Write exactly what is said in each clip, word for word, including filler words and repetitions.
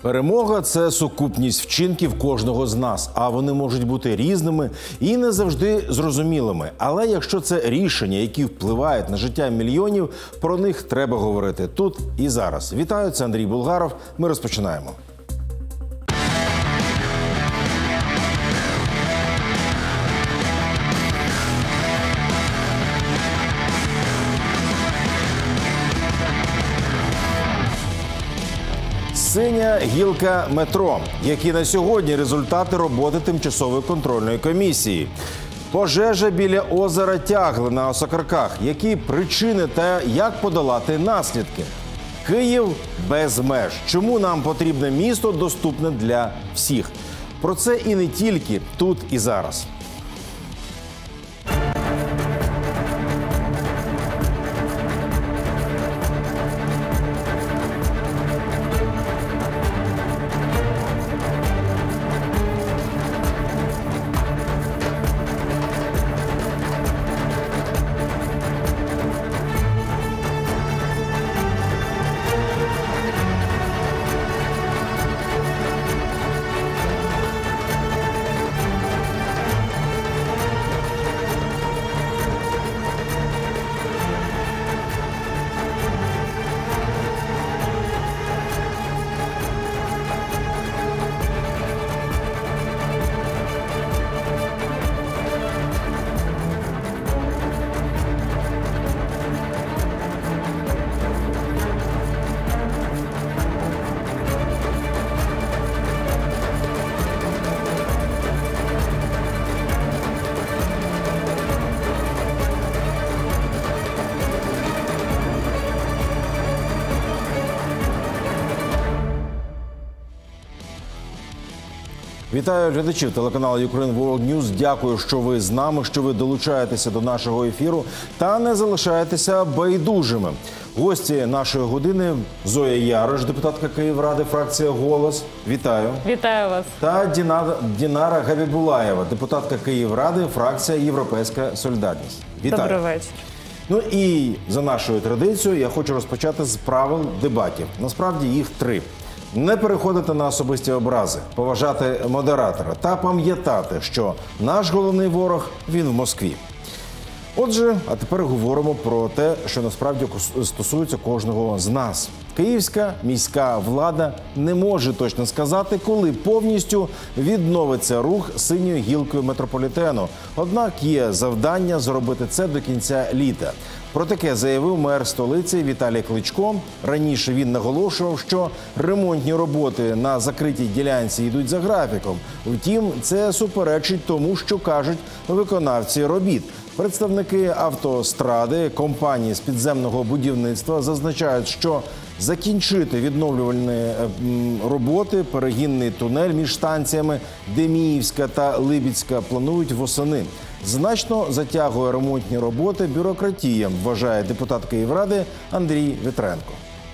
Перемога – це сукупність вчинків кожного з нас, а вони можуть бути різними і не завжди зрозумілими. Але якщо це рішення, які впливають на життя мільйонів, про них треба говорити тут і зараз. Вітаю, це Андрій Булгаров. Ми розпочинаємо. Синя гілка метро. Які на сьогодні результати роботи тимчасової контрольної комісії? Пожежа біля озера Тягли на Осокорках. Які причини та як подолати наслідки? Київ без меж. Чому нам потрібне місто доступне для всіх? Про це і не тільки тут і зараз. Вітаю глядачів телеканалу Ukraine World News. Дякую, що ви з нами, що ви долучаєтеся до нашого ефіру та не залишаєтеся байдужими. Гості нашої години – Зоя Ярош, депутатка Київради, фракція «Голос». Вітаю. Вітаю вас. Та Діна... Дінара Габібулаєва, депутатка Київради, фракція «Європейська солідарність». Вітаю. Добрий вечір. Ну і за нашою традицією я хочу розпочати з правил дебатів. Насправді їх три. Не переходити на особисті образи, поважати модератора та пам'ятати, що наш головний ворог – він в Москві. Отже, а тепер говоримо про те, що насправді стосується кожного з нас. Київська міська влада не може точно сказати, коли повністю відновиться рух синьою гілкою метрополітену. Однак є завдання зробити це до кінця літа. Про таке заявив мер столиці Віталій Кличко. Раніше він наголошував, що ремонтні роботи на закритій ділянці йдуть за графіком. Втім, це суперечить тому, що кажуть виконавці робіт. Представники автостради, компанії з підземного будівництва зазначають, що закінчити відновлювальні роботи, перегінний тунель між станціями Деміївська та Либідська планують восени. Значно затягує ремонтні роботи бюрократія, вважає депутат Київради Андрій Вітренко.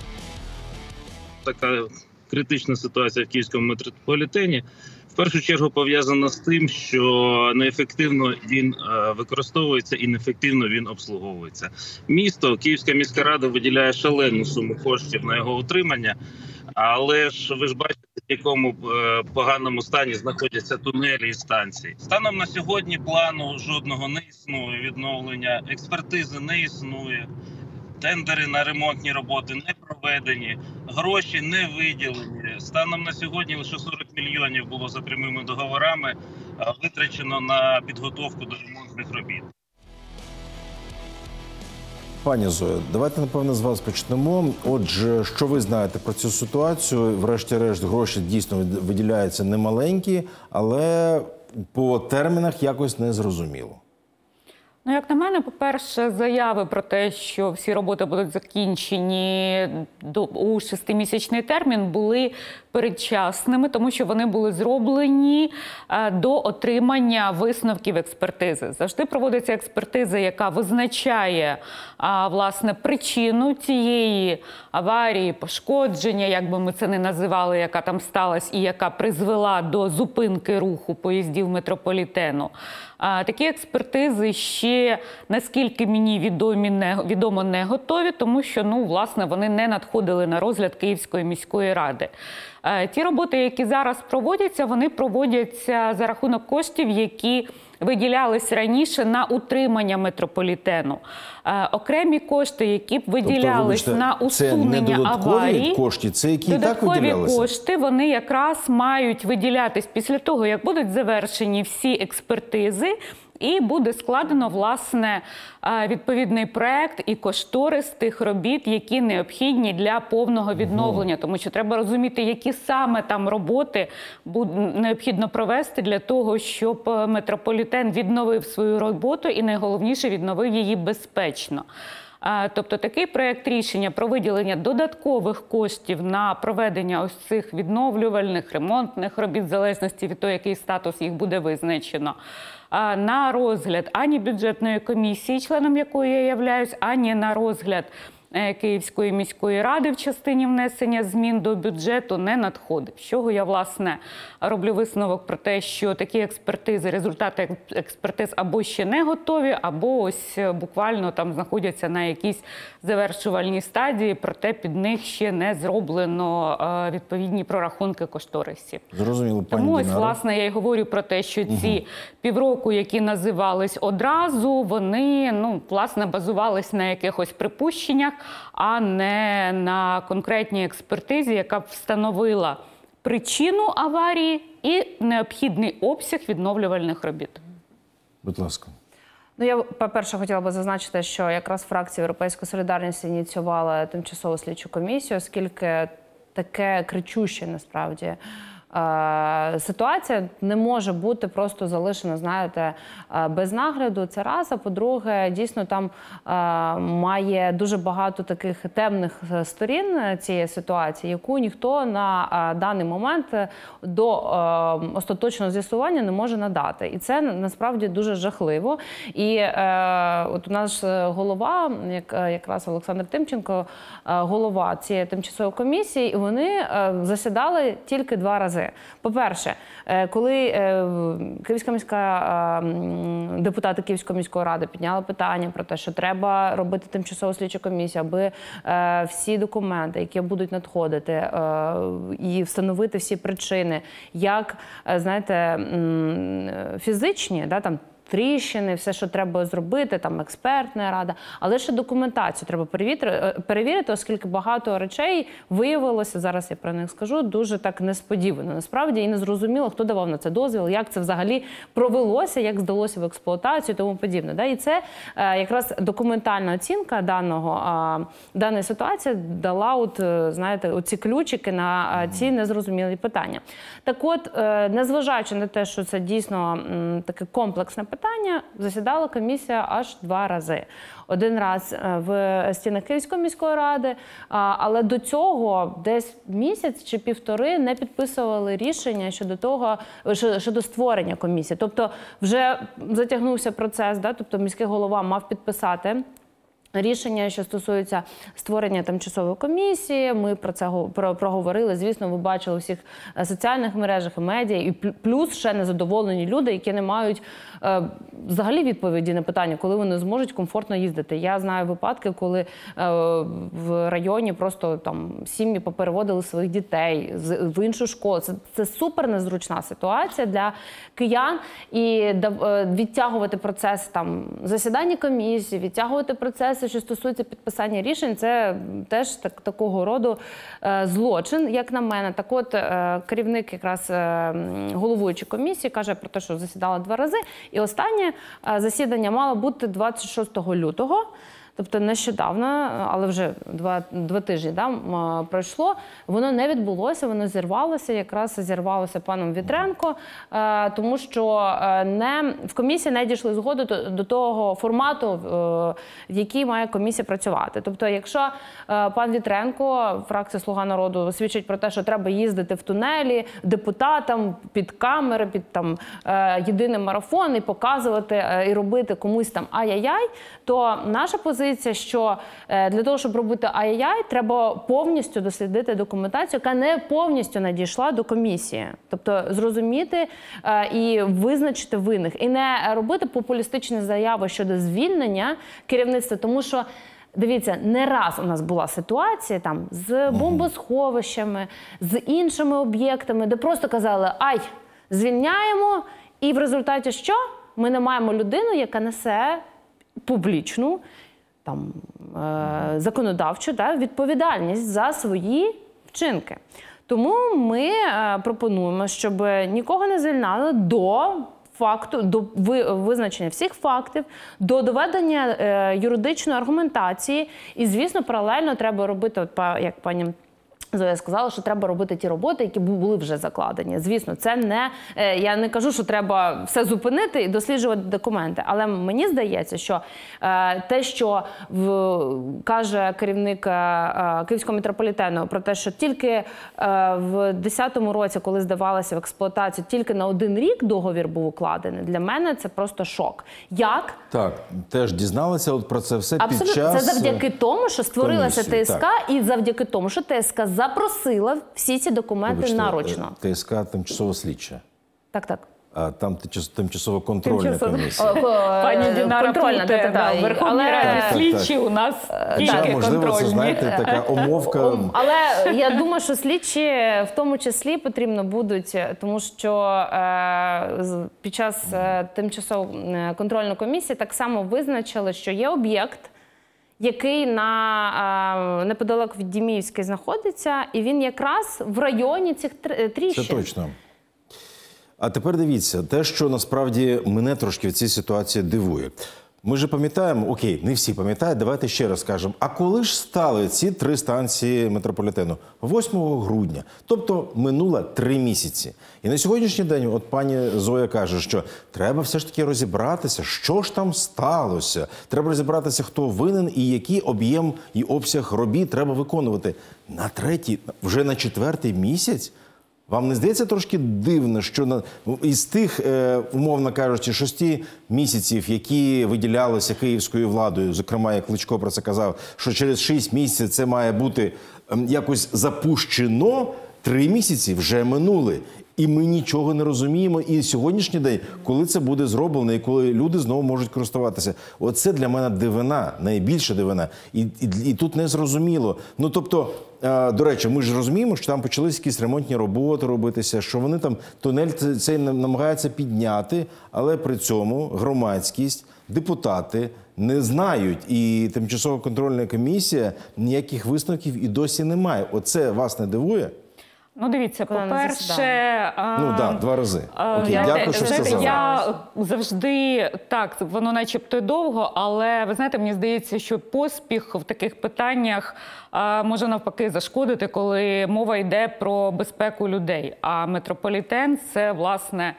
Така критична ситуація в Київському метрополітені в першу чергу пов'язана з тим, що неефективно він використовується і неефективно він обслуговується. Місто, Київська міська рада виділяє шалену суму коштів на його утримання, але ж ви ж бачите, в якому поганому стані знаходяться тунелі і станції. Станом на сьогодні плану жодного не існує, відновлення, експертизи не існує. Тендери на ремонтні роботи не проведені, гроші не виділені. Станом на сьогодні лише сорок мільйонів було за прямими договорами витрачено на підготовку до ремонтних робіт. Пані Зоя, давайте, напевно, з вас почнемо. Отже, що ви знаєте про цю ситуацію? Врешті-решт, гроші дійсно виділяються немаленькі, але по термінах якось не зрозуміло. Ну, як на мене, по-перше, заяви про те, що всі роботи будуть закінчені до, у шестимісячний термін, були передчасними, тому що вони були зроблені е, до отримання висновків експертизи. Завжди проводиться експертиза, яка визначає, а, власне, причину цієї аварії, пошкодження, як би ми це не називали, яка там сталася і яка призвела до зупинки руху поїздів метрополітену. А, такі експертизи ще ще, наскільки мені відомі, не, відомо, не готові, тому що, ну, власне, вони не надходили на розгляд Київської міської ради. Ті роботи, які зараз проводяться, вони проводяться за рахунок коштів, які виділялись раніше на утримання метрополітену. Е, окремі кошти, які б виділялись тобто, на усунення це не аварій, кошти, це які і так виділялися? додаткові кошти, вони якраз мають виділятись після того, як будуть завершені всі експертизи, і буде складено, власне, відповідний проект і кошторис тих робіт, які необхідні для повного відновлення. Тому що треба розуміти, які саме там роботи необхідно провести для того, щоб метрополітен відновив свою роботу і, найголовніше, відновив її безпечно. Тобто такий проєкт рішення про виділення додаткових коштів на проведення ось цих відновлювальних, ремонтних робіт, в залежності від того, який статус їх буде визначено, на розгляд ані бюджетної комісії, членом якої я являюсь, ані на розгляд Київської міської ради в частині внесення змін до бюджету не надходить. З чого я, власне, роблю висновок про те, що такі експертизи, результати експертиз або ще не готові, або ось буквально там знаходяться на якійсь завершувальній стадії, проте під них ще не зроблено відповідні прорахунки кошторисів. Зрозуміло, пані Тому ось, Дінаро. власне, я й говорю про те, що ці угу. півроку, які називались одразу, вони, ну, власне, базувались на якихось припущеннях, а не на конкретній експертизі, яка б встановила причину аварії і необхідний обсяг відновлювальних робіт. Будь ласка. Ну, я, по-перше, хотіла би зазначити, що якраз фракція «Європейська солідарність» ініціювала тимчасову слідчу комісію, оскільки таке кричуще, насправді, ситуація не може бути просто залишена, знаєте, без нагляду. Це раз. А по-друге, дійсно там має дуже багато таких темних сторін цієї ситуації, яку ніхто на даний момент до остаточного з'ясування не може надати. І це насправді дуже жахливо. І от у нас голова, як якраз Олександр Тимченко, голова цієї тимчасової комісії, і вони засідали тільки два рази. По-перше, коли Київська міська, депутати Київської міської ради підняли питання про те, що треба робити тимчасову слідчу комісію, аби всі документи, які будуть надходити, і встановити всі причини, як, знаєте, фізичні, да, там, тріщини, все, що треба зробити, там експертна рада, але ще документацію треба перевірити, перевірити, оскільки багато речей виявилося, зараз я про них скажу, дуже так несподівано. Насправді і не зрозуміло, хто давав на це дозвіл, як це взагалі провелося, як здалося в експлуатацію і тому подібне. І це якраз документальна оцінка даного, даної ситуації дала, от, знаєте, оці ключики на ці незрозумілі питання. Так от, незважаючи на те, що це дійсно таке комплексне питання, засідала комісія аж два рази. Один раз в стінах Київської міської ради, але до цього десь місяць чи півтори не підписували рішення щодо того, щодо створення комісії. Тобто вже затягнувся процес, да? Тобто міський голова мав підписати рішення, що стосується створення тимчасової комісії. Ми про це проговорили. Звісно, ви бачили у всіх соціальних мережах і медіа. І плюс ще незадоволені люди, які не мають е, взагалі відповіді на питання, коли вони зможуть комфортно їздити. Я знаю випадки, коли е, в районі просто там сім'ї попереводили своїх дітей з, в іншу школу. Це, це супер незручна ситуація для киян. І е, відтягувати процес там засідання комісії, відтягувати процес, що стосується підписання рішень, це теж так, такого роду е, злочин, як на мене. Так от, е, керівник якраз е, головуючої комісії каже про те, що засідала два рази. І останнє е, засідання мало бути двадцять шостого лютого. Тобто нещодавно, але вже два, два тижні да, пройшло, воно не відбулося, воно зірвалося, якраз зірвалося паном Вітренко, тому що не, в комісії не дійшли згоди до, до того формату, в який має комісія працювати. Тобто, якщо пан Вітренко, фракція «Слуга народу», свідчить про те, що треба їздити в тунелі депутатам під камери, під там єдиний марафон і показувати, і робити комусь там ай-яй-яй, то наша позиція позиція, що е, для того, щоб робити ай-яй-яй, треба повністю дослідити документацію, яка не повністю надійшла до комісії. Тобто зрозуміти е, і визначити винних. І не робити популістичні заяви щодо звільнення керівництва, тому що дивіться, не раз у нас була ситуація там з бомбосховищами, з іншими об'єктами, де просто казали, ай, звільняємо, і в результаті що? Ми не маємо людину, яка несе публічну, там, е законодавчу да, відповідальність за свої вчинки. Тому ми е пропонуємо, щоб нікого не звільняли до факту, до визначення всіх фактів, до доведення е, юридичної аргументації. І, звісно, паралельно треба робити, от, як пані Зоя сказала, що треба робити ті роботи, які були вже закладені. Звісно, це не, е, я не кажу, що треба все зупинити і досліджувати документи. Але мені здається, що е, те, що в, каже керівник е, Київського митрополітену про те, що тільки е, в десятому році, коли здавалося в експлуатацію, тільки на один рік договір був укладений, для мене це просто шок. Як? Так, теж дізналися от про це все Абсолютно. під час... Це завдяки тому, що створилася комісії, ТСК, так. і завдяки тому, що ТСК запросила всі ці документи Вибачте, наручно. ТСК тимчасово слідча, Так, так. а там тимчасово контрольна Тимчасово. комісія. Пані Дінара Контрольна, плутає, та-та-та. да, в Верховній Але- Раді Так, так, слідчі у нас Хоча, тільки можливо, це, контрольні. знаєте, така омовка. Ом, Але я думаю, що слідчі в тому числі потрібно будуть, тому що е, з- під час е, тимчасової контрольної комісії так само визначили, що є об'єкт, який на е, неподалік від Діміївської знаходиться, і він якраз в районі цих тр- тріщин. Це точно. А тепер дивіться, те, що насправді мене трошки в цій ситуації дивує. Ми ж пам'ятаємо, окей, не всі пам'ятають, давайте ще раз скажемо, а коли ж стали ці три станції метрополітену? восьмого грудня, тобто минуло три місяці. І на сьогоднішній день, от пані Зоя каже, що треба все ж таки розібратися, що ж там сталося. Треба розібратися, хто винен і який об'єм і обсяг робіт треба виконувати. На третій, вже на четвертий місяць? Вам не здається трошки дивно, що на, із тих, е, умовно кажучи, шести місяців, які виділялися київською владою, зокрема, як Кличко про це казав, що через шість місяців це має бути е, якось запущено, три місяці вже минули. І ми нічого не розуміємо. І сьогоднішній день, коли це буде зроблено, і коли люди знову можуть користуватися. Оце для мене дивина, найбільша дивина. І, і, і тут не зрозуміло. Ну, тобто, е, до речі, ми ж розуміємо, що там почалися якісь ремонтні роботи робитися, що вони там тунель цей намагаються підняти, але при цьому громадськість, депутати не знають. І тимчасова контрольна комісія ніяких висновків і досі немає. Оце вас не дивує? Ну, дивіться, Коли не по-перше... засідає. а, Ну, так, да, два рази. а, Окей, знаєте, дякую, що знаєте, сказали. Я завжди, так, воно начебто й довго, але, ви знаєте, мені здається, що поспіх в таких питаннях а, може навпаки зашкодити, коли мова йде про безпеку людей. А метрополітен – це, власне,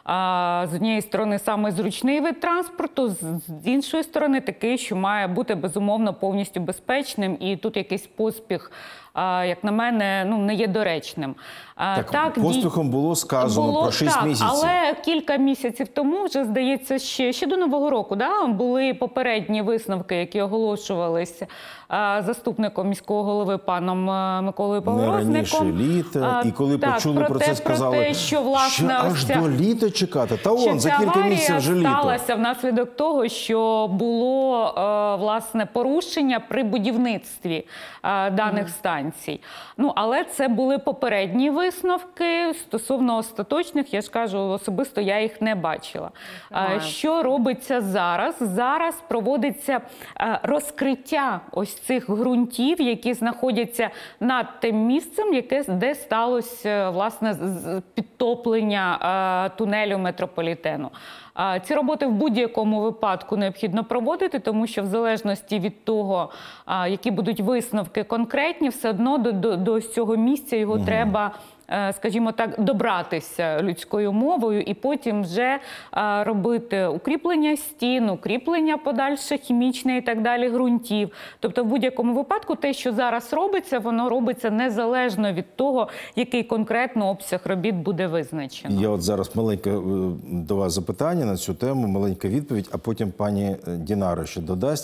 а, з однієї сторони, саме зручний вид транспорту, з з іншої сторони, такий, що має бути, безумовно, повністю безпечним. І тут якийсь поспіх, а, як на мене, ну, не є доречним. А, Так, дій- поспіхом було сказано було, про шість так, місяців. але кілька місяців тому, вже, здається, ще, ще до Нового року, да, були попередні висновки, які оголошувалися а, заступником міського голови паном а, Миколою Не Поворозником. раніше літа, А, і коли так, почули про те, це, сказали, про те, що, власне, що аж ось ця- до літа чекати. Та що он, за ця кілька аварія місяців вже літо. сталася внаслідок того, що було е, власне порушення при будівництві е, даних станцій. Ну, але це були попередні висновки. Стосовно остаточних, я ж кажу, особисто я їх не бачила. Немає. Е, Що робиться зараз? Зараз проводиться е, розкриття ось цих ґрунтів, які знаходяться над тим місцем, яке, де сталося власне з- з- підтоплення е, тунелю метрополітену. А ці роботи в будь-якому випадку необхідно проводити, тому що в залежності від того, а, які будуть висновки конкретні, все одно до, до, до ось цього місця його угу. треба, е, скажімо так, добратися людською мовою і потім вже е, робити укріплення стін, укріплення подальше хімічне і так далі ґрунтів. Тобто в будь-якому випадку те, що зараз робиться, воно робиться незалежно від того, який конкретно обсяг робіт буде визначено. Я от зараз маленьке е, до вас запитання на цю тему, маленька відповідь, а потім пані Дінара ще додасть.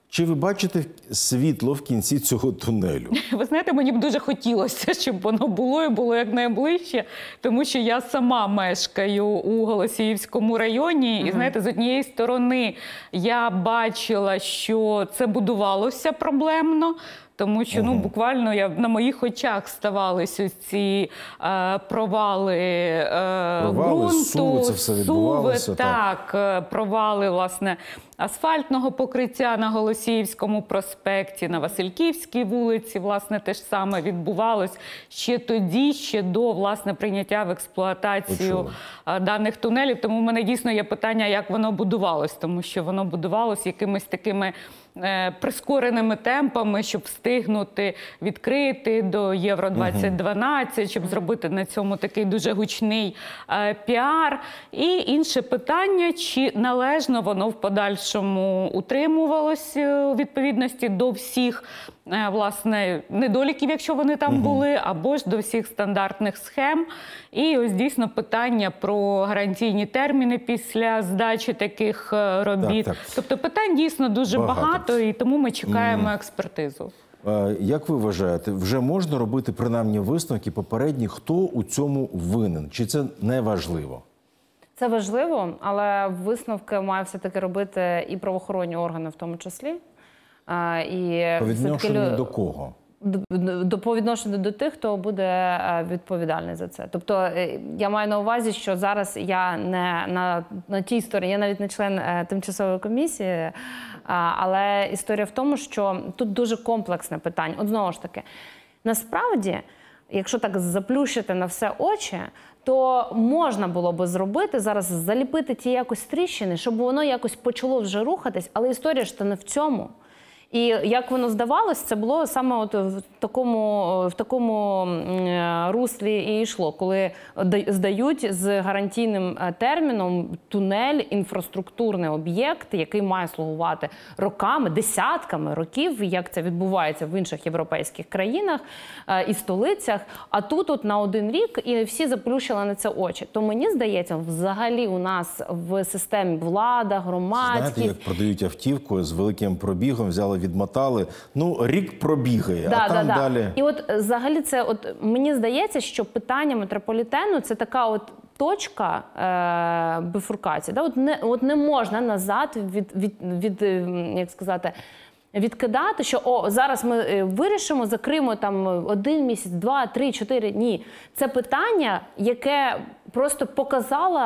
Чи ви бачите світло в кінці цього тунелю? Ви знаєте, мені б дуже хотілося, щоб воно було і було якнайближче, тому що я сама мешкаю у Голосіївському районі. І, знаєте, з однієї сторони я бачила, що це будувалося проблемно, тому що, ну, буквально я, на моїх очах ставалися ось ці е, провали, е, Провали, ґрунту, суви, це все відбувалося, так, так, провали, власне, асфальтного покриття на Голосіївському проспекті, на Васильківській вулиці, власне, те ж саме відбувалось ще тоді, ще до, власне, прийняття в експлуатацію Почули. даних тунелів. Тому в мене дійсно є питання, як воно будувалось, тому що воно будувалось якимись такими е, прискореними темпами, щоб встигнути відкрити до Євро двадцять дванадцять, щоб зробити на цьому такий дуже гучний е, піар. І інше питання, чи належно воно в подальшому утримувалось е, у відповідності до всіх е, власне недоліків, якщо вони там були, або ж до всіх стандартних схем. І ось дійсно питання про гарантійні терміни після здачі таких е, робіт. Так, так. Тобто питань дійсно дуже Багато. багато, і тому ми чекаємо експертизу. Е, Як ви вважаєте, вже можна робити принаймні висновки попередні, хто у цьому винен? Чи це не важливо? Це важливо, але висновки має все-таки робити і правоохоронні органи в тому числі. А, і По відношенню все-таки до кого? До, до, по відношенню до тих, хто буде е, відповідальний за це. Тобто е, я маю на увазі, що зараз я не на, на тій стороні, я навіть не член е, тимчасової комісії, е, але історія в тому, що тут дуже комплексне питання. От знову ж таки, насправді, якщо так заплющити на все очі, то можна було би зробити зараз, заліпити ті якось тріщини, щоб воно якось почало вже рухатись, але історія ж то не в цьому. І як воно здавалось, це було саме от в такому, в такому руслі і йшло, коли здають з гарантійним терміном тунель, інфраструктурний об'єкт, який має слугувати роками, десятками років, як це відбувається в інших європейських країнах і столицях. А тут от на один рік і всі заплющили на це очі. То мені здається, взагалі у нас в системі влада, громадськість... Знаєте, як продають автівку з великим пробігом, взяли, відмотали, ну, рік пробігає, да, а там да, да. далі... І от взагалі це, от мені здається, що питання метрополітену – це така от точка е, бифуркації. Да? От, не, от не можна назад від, від, від, як сказати, відкидати, що о, зараз ми вирішимо, закриємо там один місяць, два, три, чотири. Ні. Це питання, яке просто показало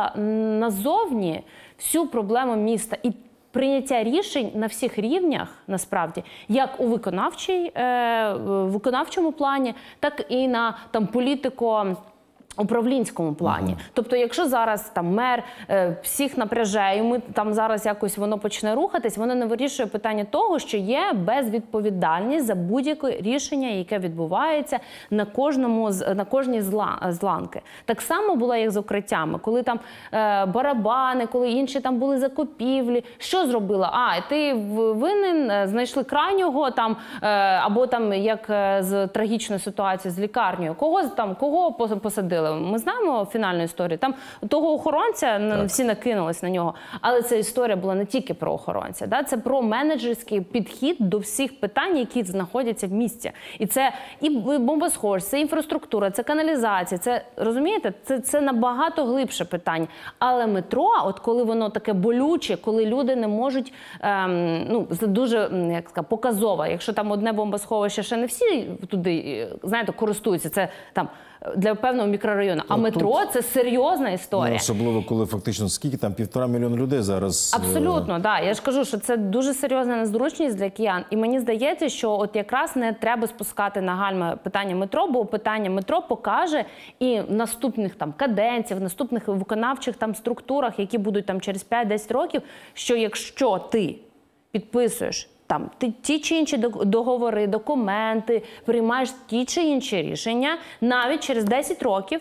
назовні всю проблему міста. І прийняття рішень на всіх рівнях, насправді, як у виконавчій, е, виконавчому плані, так і на там політико управлінському плані. Uh-huh. Тобто, якщо зараз там мер е, всіх напряжає, і ми там зараз якось воно почне рухатись, воно не вирішує питання того, що є безвідповідальність за будь-яке рішення, яке відбувається на кожному з на кожній зла, з ланки. Так само було як з укриттями, коли там е, барабани, коли інші там були закупівлі. Що зробила? А, ти винен, знайшли крайнього там е, або там як е, з трагічною ситуацією з лікарнею. Кого там кого посадили? Ми знаємо фінальну історію. Там того охоронця, так, всі накинулись на нього. Але ця історія була не тільки про охоронця. Да? Це про менеджерський підхід до всіх питань, які знаходяться в місті. І це і бомбосховище, це інфраструктура, це каналізація. Це, розумієте, це, це набагато глибше питання. Але метро, от коли воно таке болюче, коли люди не можуть, ем, ну, це дуже, як сказати, показово. Якщо там одне бомбосховище, ще не всі туди, знаєте, користуються. Це там для певного мікрорайону. А метро тут, це серйозна історія. Ну, особливо, коли фактично скільки там півтора мільйона людей зараз. Абсолютно, так. Да. Я ж кажу, що це дуже серйозна незручність для киян. І мені здається, що от якраз не треба спускати на гальма питання метро, бо питання метро покаже і в наступних там каденціях, в наступних виконавчих там структурах, які будуть там через п'ять-десять років, що якщо ти підписуєш там ті чи інші договори, документи, приймаєш ті чи інші рішення, навіть через десять років,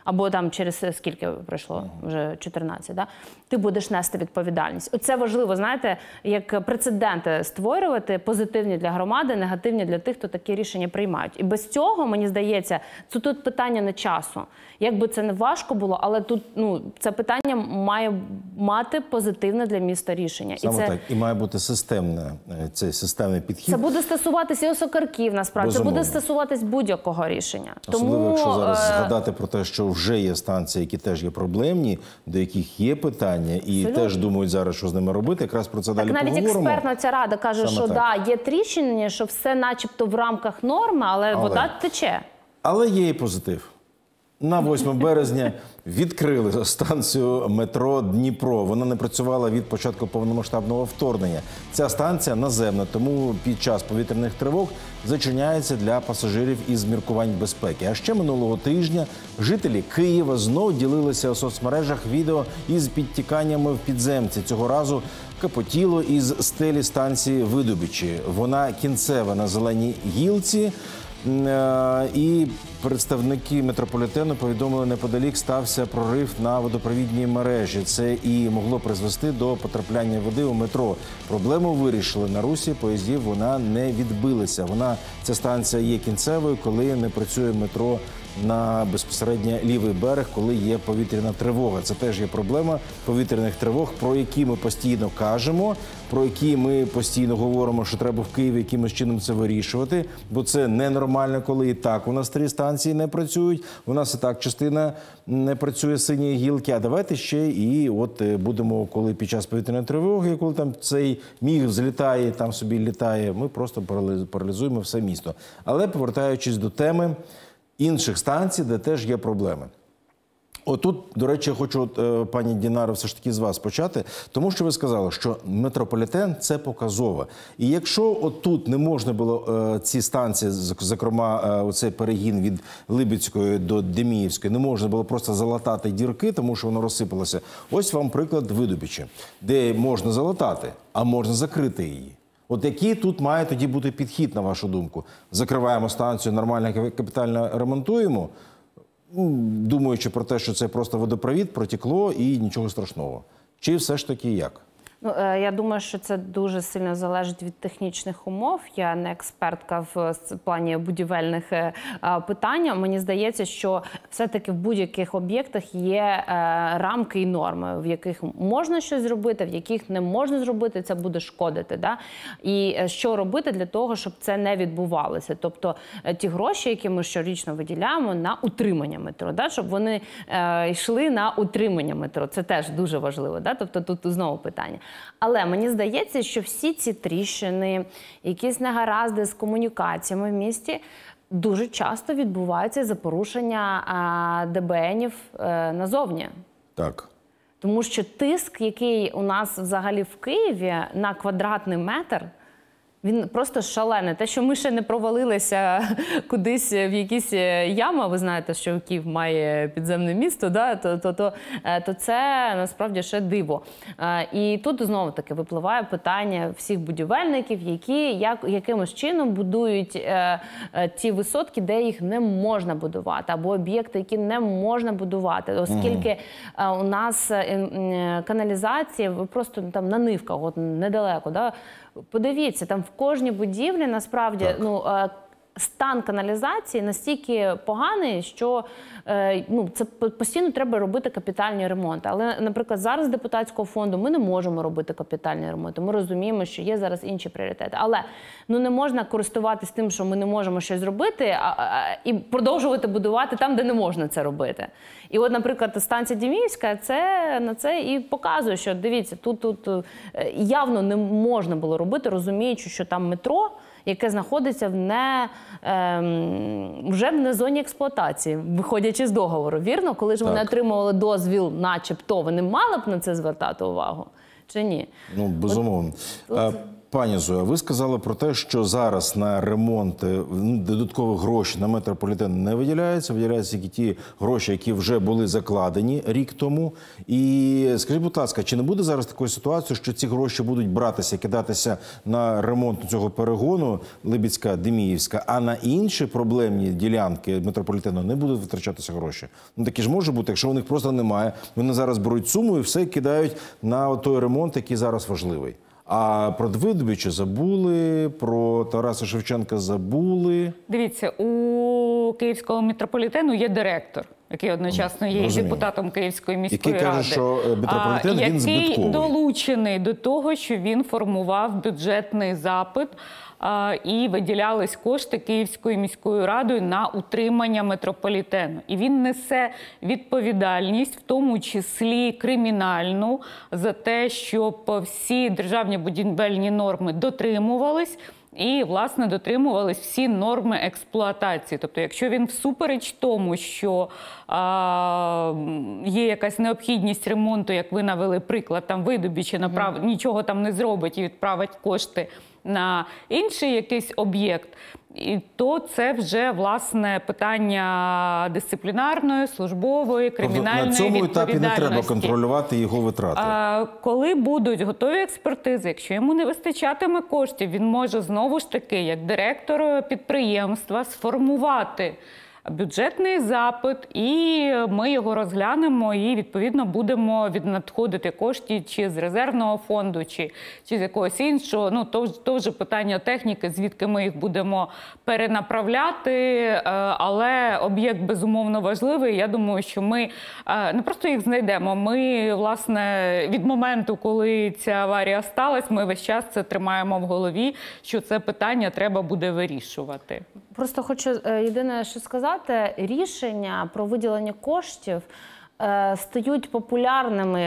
або там через скільки пройшло, вже чотирнадцять, да? Ти будеш нести відповідальність. Оце важливо, знаєте, як прецеденти створювати, позитивні для громади, негативні для тих, хто такі рішення приймають. І без цього, мені здається, це тут питання не часу. Як би це не важко було, але тут, ну, це питання має мати позитивне для міста рішення. Саме і це, так. І має бути системне, цей системний підхід. Це буде стосуватися і осокарків, насправді. Безумовно. Це буде стосуватись будь-якого рішення. Особливо, Тому, якщо зараз е... згадати про те, що вже є станції, які теж є проблемні, до яких є питання, і Абсолютно. теж думають зараз, що з ними робити. Якраз про це далі Так навіть поговоримо. експертна ця рада каже, Саме що так. да, є тріщини, що все начебто в рамках норми, але, Але. вода тече. Але є і позитив. На восьме березня відкрили станцію метро Дніпро. Вона не працювала від початку повномасштабного вторгнення. Ця станція наземна, тому під час повітряних тривог зачиняється для пасажирів із міркувань безпеки. А ще минулого тижня жителі Києва знов ділилися у соцмережах відео із підтіканнями в підземці. Цього разу капотіло із стелі станції Видобичі. Вона кінцева на Зеленій гілці. І представники метрополітену повідомили, неподалік стався прорив на водопровідній мережі. Це і могло призвести до потрапляння води у метро. Проблему вирішили. На русі поїздів вона не відбилася. Вона, ця станція є кінцевою, коли не працює метро на безпосередньо лівий берег, коли є повітряна тривога. Це теж є проблема повітряних тривог, про які ми постійно кажемо, про які ми постійно говоримо, що треба в Києві якимось чином це вирішувати, бо це ненормально, коли і так у нас три станції не працюють, у нас і так частина не працює синьої гілки, а давайте ще і от будемо, коли під час повітряної тривоги, коли там цей міг злітає, там собі літає, ми просто паралізуємо все місто. Але повертаючись до теми інших станцій, де теж є проблеми. Отут, до речі, я хочу, от, пані Дінаро, все ж таки з вас почати, тому що ви сказали, що метрополітен – це показово. І якщо отут не можна було е, ці станції, зокрема, е, оцей перегін від Либідської до Деміївської, не можна було просто залатати дірки, тому що воно розсипалося. Ось вам приклад Видобичі, де можна залатати, а можна закрити її. От який тут має тоді бути підхід, на вашу думку? Закриваємо станцію, нормально капітально ремонтуємо, думаючи про те, що це просто водопровід, протекло і нічого страшного. Чи все ж таки як? Ну, я думаю, що це дуже сильно залежить від технічних умов. Я не експертка в плані будівельних питань. Мені здається, що все-таки в будь-яких об'єктах є рамки і норми, в яких можна щось зробити, в яких не можна зробити, це буде шкодити. Да? І що робити для того, щоб це не відбувалося? Тобто ті гроші, які ми щорічно виділяємо на утримання метро, да? Щоб вони йшли на утримання метро. Це теж дуже важливо. Да? Тобто тут знову питання. Але мені здається, що всі ці тріщини, якісь негаразди з комунікаціями в місті дуже часто відбуваються за порушення а, ДБНів а, назовні. Так. Тому що тиск, який у нас взагалі в Києві на квадратний метр, він просто шалений. Те, що ми ще не провалилися кудись в якісь ями, ви знаєте, що Київ має підземне місто, да? то, то, то, то це насправді ще диво. І тут знову-таки випливає питання всіх будівельників, які як, якимось чином будують е, е, ті висотки, де їх не можна будувати, або об'єкти, які не можна будувати. Оскільки е, у нас е, каналізація просто там на нивках, от недалеко, да? Подивіться, там в кожній будівлі насправді ну, стан каналізації настільки поганий, що ну, це постійно треба робити капітальні ремонти. Але, наприклад, зараз з депутатського фонду ми не можемо робити капітальні ремонти. Ми розуміємо, що є зараз інші пріоритети. Але ну, не можна користуватись тим, що ми не можемо щось зробити, а, а, і продовжувати будувати там, де не можна це робити. І от, наприклад, станція Деміївська це, на це і показує, що, дивіться, тут, тут явно не можна було робити, розуміючи, що там метро, яке знаходиться в не, ем, вже в не зоні експлуатації, виходячи з договору. Вірно? Коли ж вони отримували дозвіл начебто, вони мали б на це звертати увагу? Чи ні? Ну, безумовно. От, а, Пані Зоя, ви сказали про те, що зараз на ремонт додаткових грошей на метрополітен не виділяється, виділяються тільки ті гроші, які вже були закладені рік тому. І скажіть, будь ласка, чи не буде зараз такої ситуації, що ці гроші будуть братися, кидатися на ремонт цього перегону Либідська-Деміївська, а на інші проблемні ділянки метрополітену не будуть витрачатися гроші? Ну таке ж може бути, якщо у них просто немає, вони зараз беруть суму і все кидають на той ремонт, який зараз важливий. А про Видобича забули, про Тараса Шевченка забули. Дивіться, у Київського метрополітену є директор, який одночасно є Розумію. депутатом Київської міської Який ради. каже, що метрополітен, а, він збитковий. Який долучений до того, що він формував бюджетний запит а, і виділялись кошти Київською міською радою на утримання метрополітену. І він несе відповідальність, в тому числі кримінальну, за те, щоб всі державні будівельні норми дотримувались, і, власне, дотримувались всі норми експлуатації. Тобто, якщо він всупереч тому, що а, є якась необхідність ремонту, як ви навели приклад, там Видобичі направ... mm. нічого там не зробить і відправить кошти на інший якийсь об'єкт, і то це вже, власне, питання дисциплінарної, службової, кримінальної тобто на цьому етапі не треба контролювати його витрати? А, коли будуть готові експертизи, якщо йому не вистачатиме коштів, він може знову ж таки, як директор підприємства, сформувати бюджетний запит, і ми його розглянемо, і, відповідно, будемо віднадходити кошти чи з резервного фонду, чи, чи з якогось іншого. Ну, то, то вже питання техніки, звідки ми їх будемо перенаправляти, але об'єкт, безумовно, важливий. Я думаю, що ми не просто їх знайдемо, ми, власне, від моменту, коли ця аварія сталася, ми весь час це тримаємо в голові, що це питання треба буде вирішувати. Просто хочу єдине, що сказати, рішення про виділення коштів е, стають популярними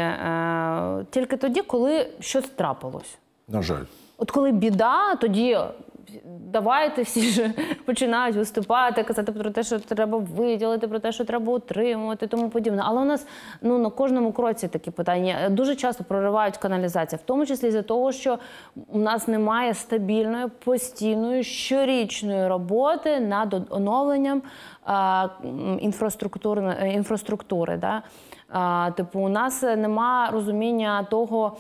е, тільки тоді, коли щось трапилось. На жаль. От коли біда, тоді давайте всі ж починають виступати, казати про те, що треба виділити, про те, що треба утримувати, тому подібне. Але у нас ну, на кожному кроці такі питання. Дуже часто проривають каналізацію, в тому числі з-за того, що у нас немає стабільної, постійної, щорічної роботи над оновленням а, інфраструктури. інфраструктури да? а, типу, у нас немає розуміння того,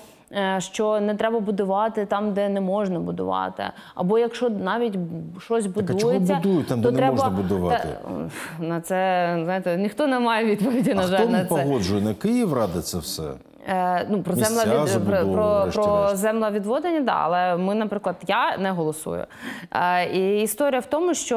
що не треба будувати там, де не можна будувати. Або якщо навіть щось будується... Так, а чого будують там, де треба... не можна будувати? Та... На це, знаєте, ніхто не має відповіді, на а жаль, на це. А хто погоджує? На Київрада це все? Е, ну, про, Місця землевід... забудови, про, про решті-решт. землевідводення, да, але ми, наприклад, я не голосую. Е, і історія в тому, що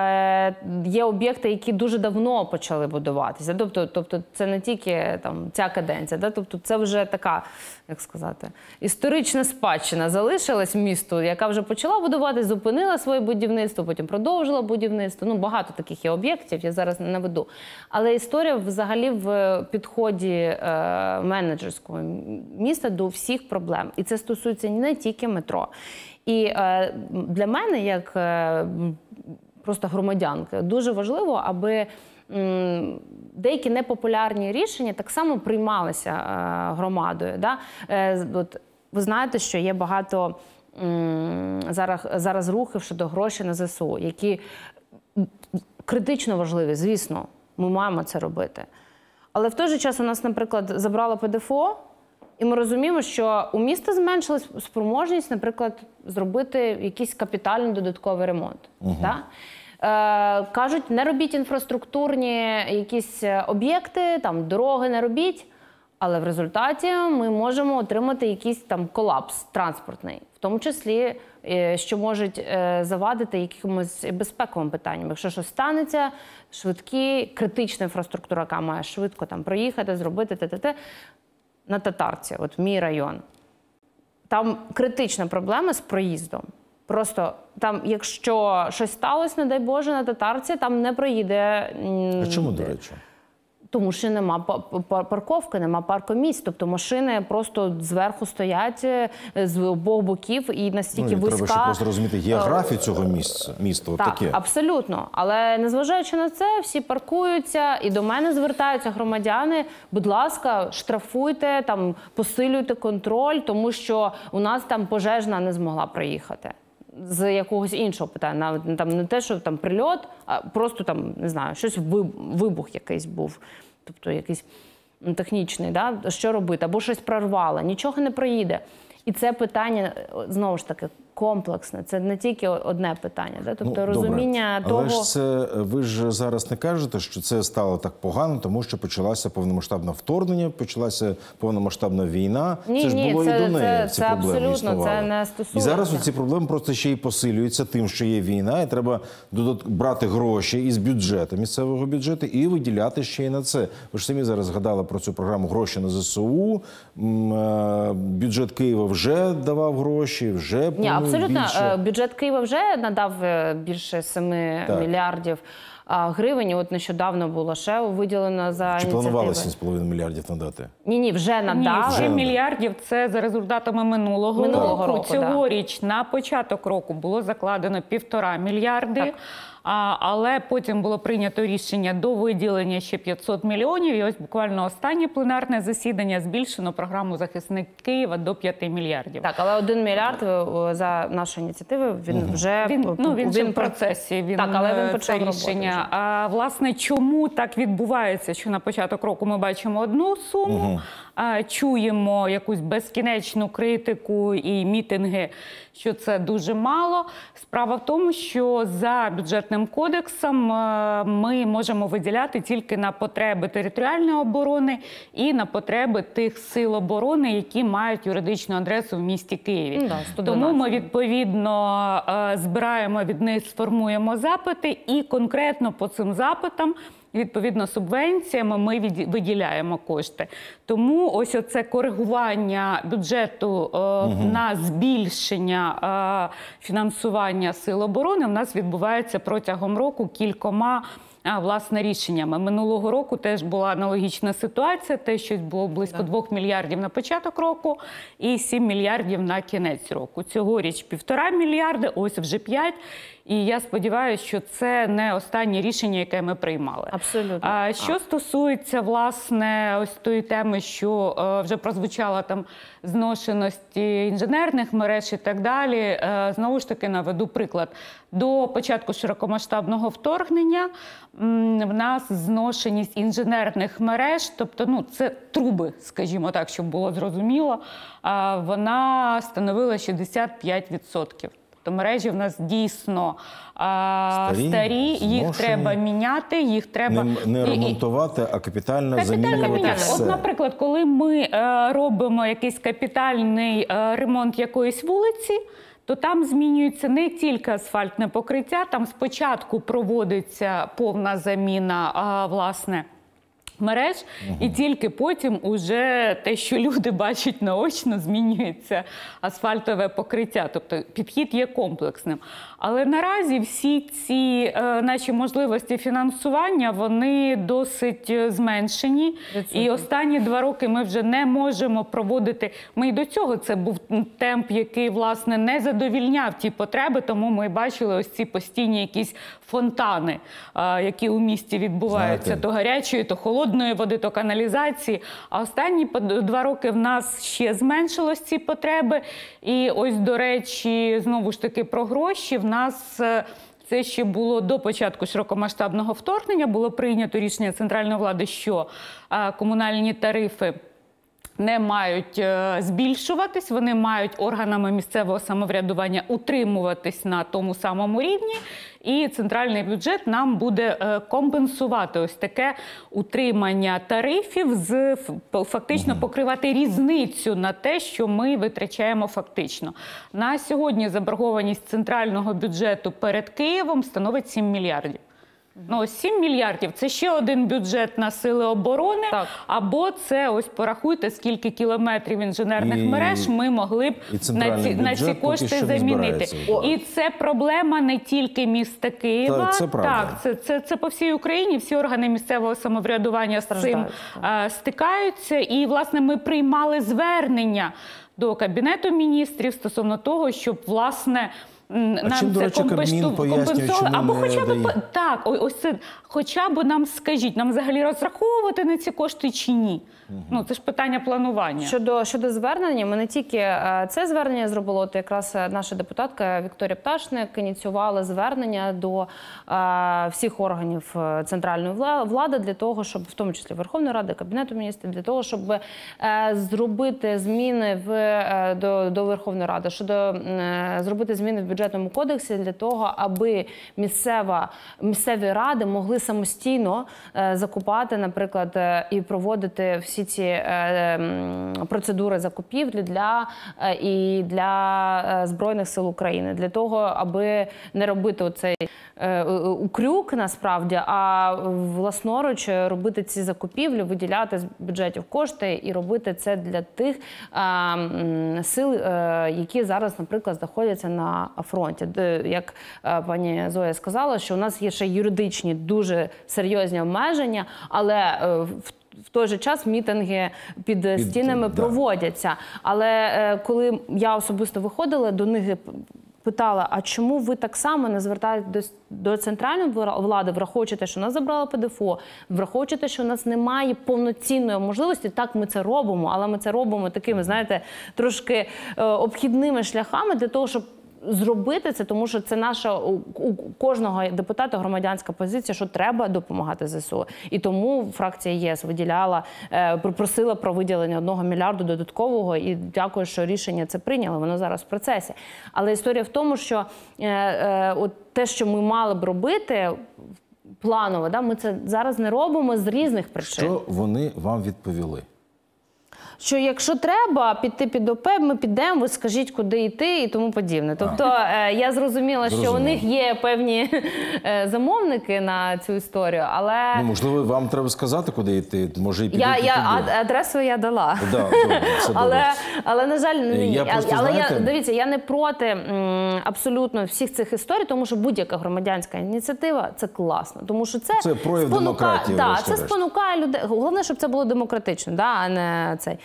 е, є об'єкти, які дуже давно почали будуватися. Тобто, тобто це не тільки там, ця каденція, да? Тобто це вже така, як сказати, історична спадщина залишилась місту, яка вже почала будувати, зупинила своє будівництво, потім продовжила будівництво. Ну, багато таких є об'єктів, я зараз не наведу. Але історія взагалі в підході е, менеджерського міста до всіх проблем. І це стосується не тільки метро. І е, для мене, як е, просто громадянки, дуже важливо, аби м, деякі непопулярні рішення так само приймалися е, громадою. Да? Е, от, ви знаєте, що є багато м, зараз, зараз рухів щодо грошей на ЗСУ, які критично важливі, звісно, ми маємо це робити. Але в той же час у нас, наприклад, забрало ПДФО, і ми розуміємо, що у міста зменшилась спроможність, наприклад, зробити якийсь капітальний додатковий ремонт. Угу. Так? Е, кажуть, не робіть інфраструктурні якісь об'єкти, там, дороги не робіть, але в результаті ми можемо отримати якийсь там колапс транспортний, в тому числі, що можуть завадити якимось безпековим питанням. Якщо щось станеться, швидкі, критична інфраструктура, яка має швидко там проїхати, зробити те-те-те. На Татарці, от мій район, там критична проблема з проїздом. Просто там, якщо щось сталося, не дай Боже, на Татарці, там не проїде. А чому, до речі? Тому що нема парковки, нема паркомісць. Тобто машини просто зверху стоять з обох боків і настільки ну, і вузька. Треба ще просто розуміти географію цього місця, міста. Так, таке. абсолютно. Але незважаючи на це, всі паркуються і до мене звертаються громадяни. Будь ласка, штрафуйте, там, посилюйте контроль, тому що у нас там пожежна не змогла проїхати. З якогось іншого питання, навіть там не те, що там прильот, а просто там, не знаю, щось вибух якийсь був, тобто якийсь технічний, да? Що робити, або щось прорвало, нічого не проїде. І це питання, знову ж таки, комплексне, це не тільки одне питання, да? Тобто ну, розуміння добре. того... Але ж це, ви ж зараз не кажете, що це стало так погано, тому що почалося повномасштабне вторгнення, почалася повномасштабна війна. Ні, це ж ні, було це, і до неї, це, ці це проблеми абсолютно, існували. це не стосується. І зараз ці проблеми просто ще й посилюються тим, що є війна, і треба брати гроші із бюджету, місцевого бюджету, і виділяти ще й на це. Ви ж самі зараз згадали про цю програму «Гроші на ЗСУ», бюджет Києва вже давав гроші, вже Ні, абсолютно. Більше. Бюджет Києва вже надав більше семи мільярдів гривень. І от нещодавно було ще виділено за Чи ініціативи. планували сім з половиною мільярдів надати? Ні-ні, вже надали. Ні, сім мільярдів – це за результатами минулого, минулого року. року. Цьогоріч да. на початок року було закладено півтора мільярди. Так. А, але потім було прийнято рішення до виділення ще п'ятсот мільйонів. І ось буквально останнє пленарне засідання збільшено програму «Захисник Києва» до п'яти мільярдів. Так, але один мільярд за нашу ініціативу, він угу. вже... Він, ну, він, він в процесі, він, так, але він почав це рішення. А, власне, чому так відбувається, що на початок року ми бачимо одну суму, угу. а, чуємо якусь безкінечну критику і мітинги, що це дуже мало. Справа в тому, що за бюджетним кодексом ми можемо виділяти тільки на потреби територіальної оборони і на потреби тих сил оборони, які мають юридичну адресу в місті Києві. Да, тому ми, відповідно, збираємо від них, сформуємо запити і конкретно по цим запитам відповідно субвенціями ми виділяємо кошти. Тому ось оце коригування бюджету е, угу. на збільшення е, фінансування сил оборони в нас відбувається протягом року кількома А, власне, рішеннями. Минулого року теж була аналогічна ситуація, те, що було близько двох мільярдів на початок року і сім мільярдів на кінець року. Цьогоріч півтора мільярди, ось вже п'ять. І я сподіваюся, що це не останнє рішення, яке ми приймали. Абсолютно. А що стосується, власне, ось тої теми, що е, вже прозвучала там зношеності інженерних мереж і так далі, е, знову ж таки наведу приклад. До початку широкомасштабного вторгнення м, в нас зношеність інженерних мереж, тобто, ну, це труби, скажімо так, щоб було зрозуміло, е, вона становила шістдесят п'ять відсотків. То мережі в нас дійсно а, старі, старі їх зношені. Треба міняти, їх треба... Не, не ремонтувати, і, а капітально, капітально замінювати все. От, наприклад, коли ми е, робимо якийсь капітальний е, ремонт якоїсь вулиці, то там змінюється не тільки асфальтне покриття, там спочатку проводиться повна заміна, а, власне, мереж, угу. і тільки потім уже те, що люди бачать наочно, змінюється асфальтове покриття. Тобто підхід є комплексним. Але наразі всі ці е, наші можливості фінансування, вони досить зменшені. І останні два роки ми вже не можемо проводити... Ми і до цього це був темп, який, власне, не задовільняв ті потреби, тому ми бачили ось ці постійні якісь фонтани, е, які у місті відбуваються. Знаєте, то гарячої, то холодної води, то каналізації. А останні два роки в нас ще зменшилось ці потреби. І ось, до речі, знову ж таки про гроші. В нас це ще було до початку широкомасштабного вторгнення. Було прийнято рішення центральної влади, що комунальні тарифи не мають збільшуватись, вони мають органами місцевого самоврядування утримуватись на тому самому рівні, і центральний бюджет нам буде компенсувати ось таке утримання тарифів, з фактично покривати різницю на те, що ми витрачаємо фактично. На сьогодні заборгованість центрального бюджету перед Києвом становить сім мільярдів. Ну, ось сім мільярдів – це ще один бюджет на сили оборони, Так. або це, ось порахуйте, скільки кілометрів інженерних І- мереж ми могли б і на центральний ці, на ці бюджет поки кошти що не замінити. збирається видавати. І це проблема не тільки міста Києва. Так, це правда. Так, це, це, це по всій Україні, всі органи місцевого самоврядування з цим Страждають, а, стикаються. І, власне, ми приймали звернення до Кабінету міністрів стосовно того, щоб, власне, м, А чим, до речі, Кабмін пояснює, чому або не хоча б дає? по- так, о- ось це, хоча б нам скажіть, нам взагалі розраховувати на ці кошти чи ні? Ну, це ж питання планування. Щодо, щодо звернення, ми не тільки е, це звернення зробили, от якраз е, наша депутатка Вікторія Пташник ініціювала звернення до е, всіх органів е, центральної вла- влади для того, щоб, в тому числі Верховної Ради, Кабінету міністрів, для того, щоб е, зробити зміни в, е, до, до Верховної Ради, щодо е, зробити зміни в бюджетному кодексі для того, аби місцева, місцеві ради могли самостійно е, закупати, наприклад, е, і проводити всі ці е, м, процедури закупівлі для, е, і для е, Збройних сил України. Для того, аби не робити оцей е, укрюк насправді, а власноруч робити ці закупівлі, виділяти з бюджетів кошти і робити це для тих е, м, сил, е, які зараз, наприклад, знаходяться на фронті. Де, як е, пані Зоя сказала, що у нас є ще юридичні дуже серйозні обмеження, але е, в в той же час мітинги під, Під- стінами да. проводяться. Але е, коли я особисто виходила до них і питала, а чому ви так само не звертаєтесь до, до центральної влади, враховуючи те, що нас забрало ПДФО, враховуючи те, що у нас немає повноцінної можливості, так, ми це робимо, але ми це робимо такими, знаєте, трошки е, обхідними шляхами для того, щоб зробити це, тому що це наша у, у кожного депутата громадянська позиція, що треба допомагати ЗСУ. І тому фракція ЄС виділяла, е, просила про виділення одного мільярду додаткового, і дякую, що рішення це прийняли, воно зараз в процесі. Але історія в тому, що е, е, от те, що ми мали б робити планово, да, ми це зараз не робимо з різних причин. Що вони вам відповіли? Що якщо треба піти під ОП, ми підемо, ви скажіть, куди йти і тому подібне. Тобто е, я зрозуміла, що Зрозуміло. у них є певні е, замовники на цю історію, але Ну, можливо, вам треба сказати, куди йти. Може, і підійти я, я туди. ад- адресу я дала. Да, добре, все добре. Але, але, на жаль, ні, Я але, просто, але знаєте- я, дивіться, я не проти м, абсолютно всіх цих історій, тому що будь-яка громадянська ініціатива – це класно. Тому що це, Це прояв демократії, Да, це врешті-решт. спонукає людей. Головне, щоб це було демократично, да, а не цей.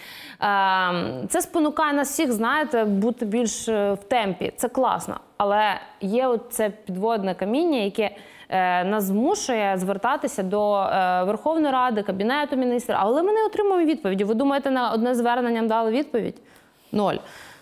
Е, це спонукає нас всіх, знаєте, бути більш е, в темпі. Це класно. Але є от це підводне каміння, яке е, нас змушує звертатися до е, Верховної Ради, Кабінету міністрів. Але ми не отримуємо відповіді. Ви думаєте, на одне звернення дали відповідь? Ноль.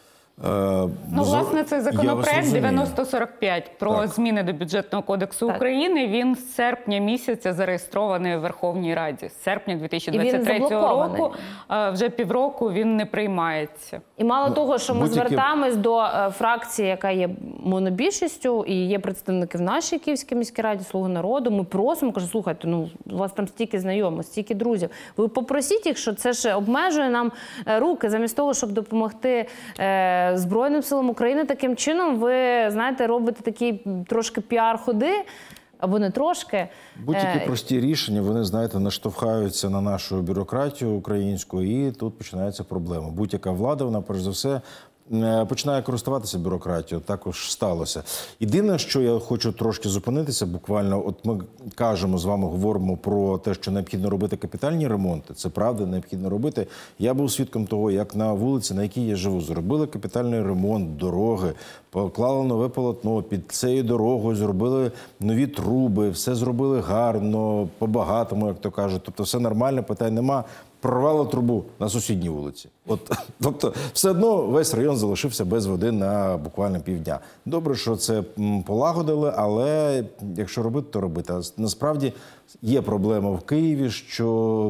Е, Ну, зо- власне, цей я вас законопроект розумію. дев'яносто сорок п'ять про Так. зміни до Бюджетного кодексу Так. України, він з серпня місяця зареєстрований в Верховній Раді. З серпня дві тисячі двадцять третього заблокований. року, е, вже півроку він не приймається. І мало того, що ми будь-які- звертаємось до е, фракції, яка є монобільшістю, і є представники в нашій Київській міській раді, Слуги народу, ми просимо, кажу, слухайте, ну у вас там стільки знайомих, стільки друзів. Ви попросіть їх, що це ж обмежує нам е, руки, замість того, щоб допомогти е, Збройним силам України. Таким чином ви, знаєте, робите такі трошки піар-ходи, або не трошки. Будь-які Е, прості рішення, вони, знаєте, наштовхаються на нашу бюрократію українську, і тут починається проблема. Будь-яка влада, вона, перш за все, е, починає користуватися бюрократією. Також сталося. Єдине, що я хочу трошки зупинитися, буквально, от ми кажемо з вами, говоримо про те, що необхідно робити капітальні ремонти. Це правда, необхідно робити. Я був свідком того, як на вулиці, на якій я живу, зробили капітальний ремонт, дороги, поклали нове полотно, під цією дорогою зробили нові труби, все зробили гарно, по-багатому, як то кажуть. Тобто все нормально, питань нема. Прорвало трубу на сусідній вулиці. От, тобто, все одно весь район залишився без води на буквально півдня. Добре, що це м, полагодили, але якщо робити, то робити. А насправді є проблема в Києві, що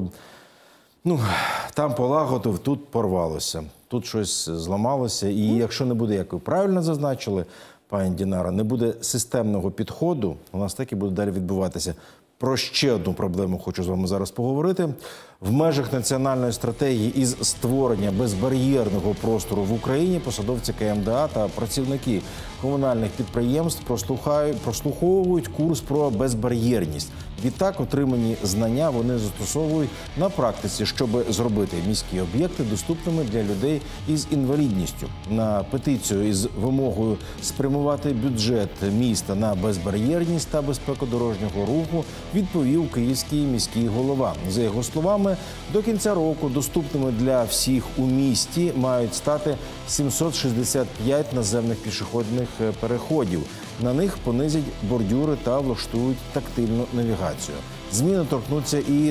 ну, там полагодив, тут порвалося, тут щось зламалося. І якщо не буде, як ви правильно зазначили, пані Дінара, не буде системного підходу, у нас так і буде далі відбуватися. Про ще одну проблему хочу з вами зараз поговорити. В межах національної стратегії із створення безбар'єрного простору в Україні посадовці ка ем де а та працівники комунальних підприємств прослухають, прослуховують курс про безбар'єрність. Відтак, отримані знання вони застосовують на практиці, щоб зробити міські об'єкти доступними для людей із інвалідністю. На петицію із вимогою спрямувати бюджет міста на безбар'єрність та безпеку дорожнього руху відповів київський міський голова. За його словами, до кінця року доступними для всіх у місті мають стати сімсот шістдесят п'ять наземних пішохідних переходів. На них понизять бордюри та влаштують тактильну навігацію. Зміни торкнуться і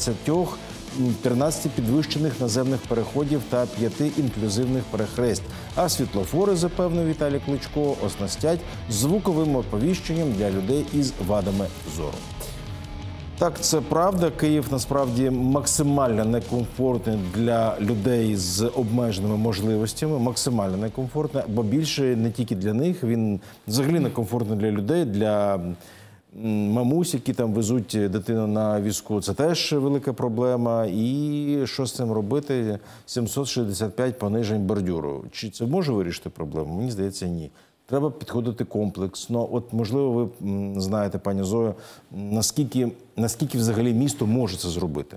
тринадцяти підвищених наземних переходів та п'яти інклюзивних перехресть. А світлофори, запевнив Віталій Кличко, оснастять звуковим оповіщенням для людей із вадами зору. Так, це правда. Київ насправді максимально некомфортний для людей з обмеженими можливостями, максимально некомфортний, бо більше не тільки для них, він взагалі некомфортний для людей, для мамусь, які там везуть дитину на візку. Це теж велика проблема. І що з цим робити? сімсот шістдесят п'ять понижень бордюру. Чи це може вирішити проблему? Мені здається, ні. Треба підходити комплексно. От, можливо, ви знаєте, пані Зоя, наскільки, наскільки взагалі місто може це зробити?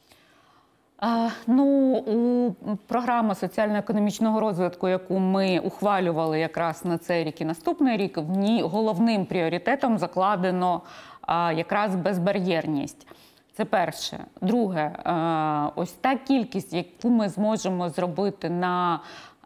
А, ну, у програма соціально-економічного розвитку, яку ми ухвалювали якраз на цей рік і наступний рік, в ній головним пріоритетом закладено а, якраз безбар'єрність. Це перше. Друге, а, ось та кількість, яку ми зможемо зробити на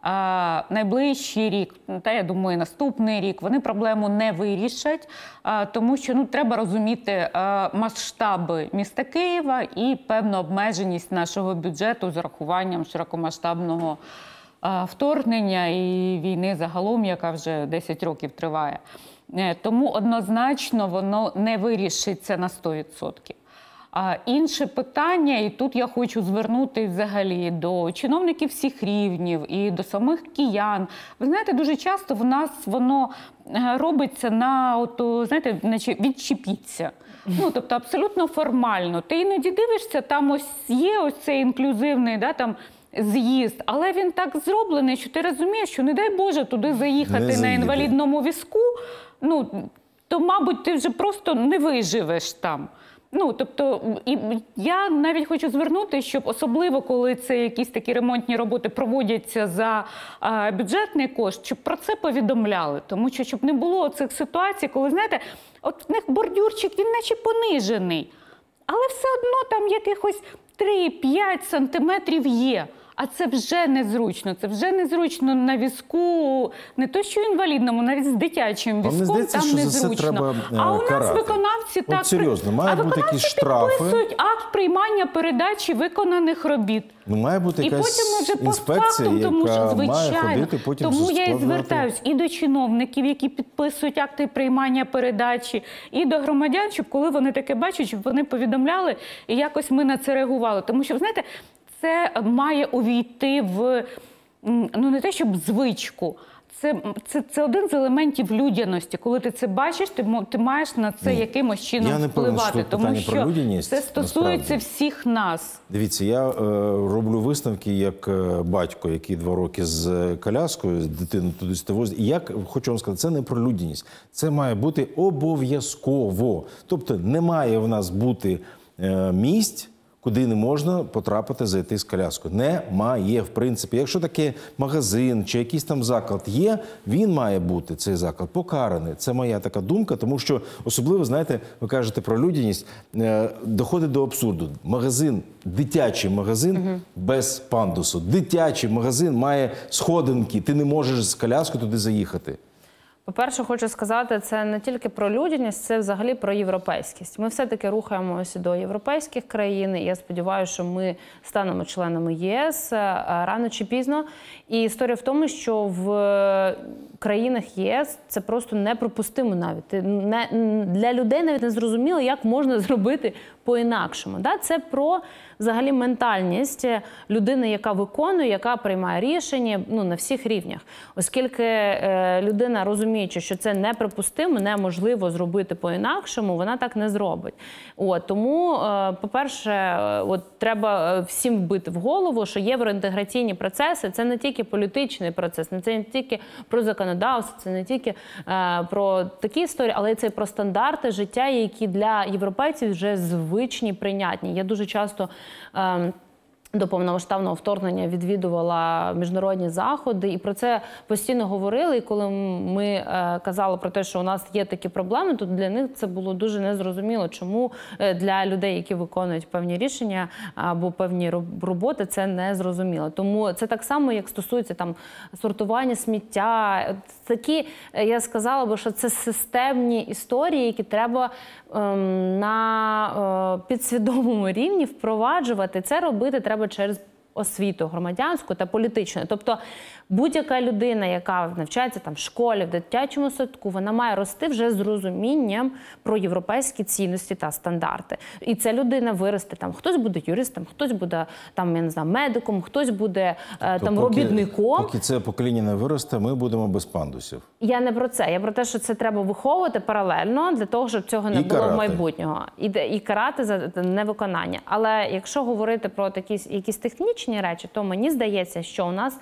А, найближчий рік, та я думаю, наступний рік, вони проблему не вирішать, а, тому що ну, треба розуміти а, масштаби міста Києва і певну обмеженість нашого бюджету з урахуванням широкомасштабного а, вторгнення і війни загалом, яка вже десять років триває. Тому однозначно воно не вирішиться на сто відсотків. А інше питання, і тут я хочу звернутися взагалі до чиновників всіх рівнів і до самих киян. Ви знаєте, дуже часто в нас воно робиться на, от, знаєте, наче відчепіться. Ну, тобто абсолютно формально. Ти іноді дивишся, там ось є ось цей інклюзивний, да, там, з'їзд, але він так зроблений, що ти розумієш, що не дай Боже туди заїхати на інвалідному візку, ну, то, мабуть, ти вже просто не виживеш там. Ну, тобто, і я навіть хочу звернути, щоб особливо, коли це якісь такі ремонтні роботи проводяться за а, бюджетний кошт, щоб про це повідомляли. Тому що, щоб не було цих ситуацій, коли, знаєте, от в них бордюрчик, він наче понижений, але все одно там якихось три-п'ять сантиметрів є. А це вже незручно. Це вже незручно на візку, не то що інвалідному, навіть з дитячим візком здається, там що незручно. За це треба, а у нас карати. виконавці От так... серйозно, має а бути якісь штрафи. підписують акт приймання передачі виконаних робіт. Ну, має бути якась і потім вже інспекція, постфактум, тому що, яка звичайно, має ходити, потім тому я і складувати. звертаюсь і до чиновників, які підписують акти приймання передачі, і до громадян, щоб коли вони таке бачать, щоб вони повідомляли, і якось ми на це реагували. Тому що, знаєте, це має увійти в, ну не те, щоб звичку, це, це, це один з елементів людяності. Коли ти це бачиш, ти, ти маєш на це Ні. якимось чином я не впливати. Певен, тому що про людяність, це стосується насправді. всіх нас. Дивіться, я е, роблю висновки як е, батько, який два роки з коляскою, з дитиною туди возить. І я хочу вам сказати, це не про людяність. Це має бути обов'язково. Тобто не має в нас бути е, місць, куди не можна потрапити, зайти з коляскою. Немає, в принципі. Якщо такий магазин чи якийсь там заклад є, він має бути, цей заклад, покараний. Це моя така думка, тому що особливо, знаєте, ви кажете про людяність, доходить до абсурду. Магазин, дитячий магазин угу. без пандусу. Дитячий магазин має сходинки, ти не можеш з коляскою туди заїхати. По-перше, хочу сказати, це не тільки про людяність, це взагалі про європейськість. Ми все-таки рухаємося до європейських країн, і я сподіваюся, що ми станемо членами ЄС рано чи пізно. І історія в тому, що в країнах ЄС це просто неприпустимо навіть. Не, для людей навіть не зрозуміло, як можна зробити по-інакшому. Да? Це про взагалі ментальність людини, яка виконує, яка приймає рішення, ну, на всіх рівнях. Оскільки е, людина, розуміючи, що це неприпустимо, неможливо зробити по-інакшому, вона так не зробить. От, тому, е, по-перше, е, от, треба всім вбити в голову, що євроінтеграційні процеси – це не тільки політичний процес, це не тільки про законодавство, це не тільки е, про такі історії, але це і про стандарти життя, які для європейців вже звичні, прийнятні. Я дуже часто е, до повномасштабного вторгнення відвідувала міжнародні заходи і про це постійно говорили. І коли ми е, казали про те, що у нас є такі проблеми, то для них це було дуже незрозуміло, чому для людей, які виконують певні рішення або певні роботи, це незрозуміло. Тому це так само, як стосується там сортування сміття. Такі, я сказала би, що це системні історії, які треба ем, на е, підсвідомому рівні впроваджувати. Це робити треба через освіту громадянську та політичну. Тобто будь-яка людина, яка навчається там в школі, в дитячому садку, вона має рости вже з розумінням про європейські цінності та стандарти. І ця людина виросте там, хтось буде юристом, хтось буде там, я не знаю, медиком, хтось буде е, там поки, робітником. Поки це покоління не виросте, ми будемо без пандусів. Я не про це. Я про те, що це треба виховувати паралельно для того, щоб цього не і було карати. майбутнього. І, і карати за невиконання. Але якщо говорити про такі якісь технічні речі, то мені здається, що у нас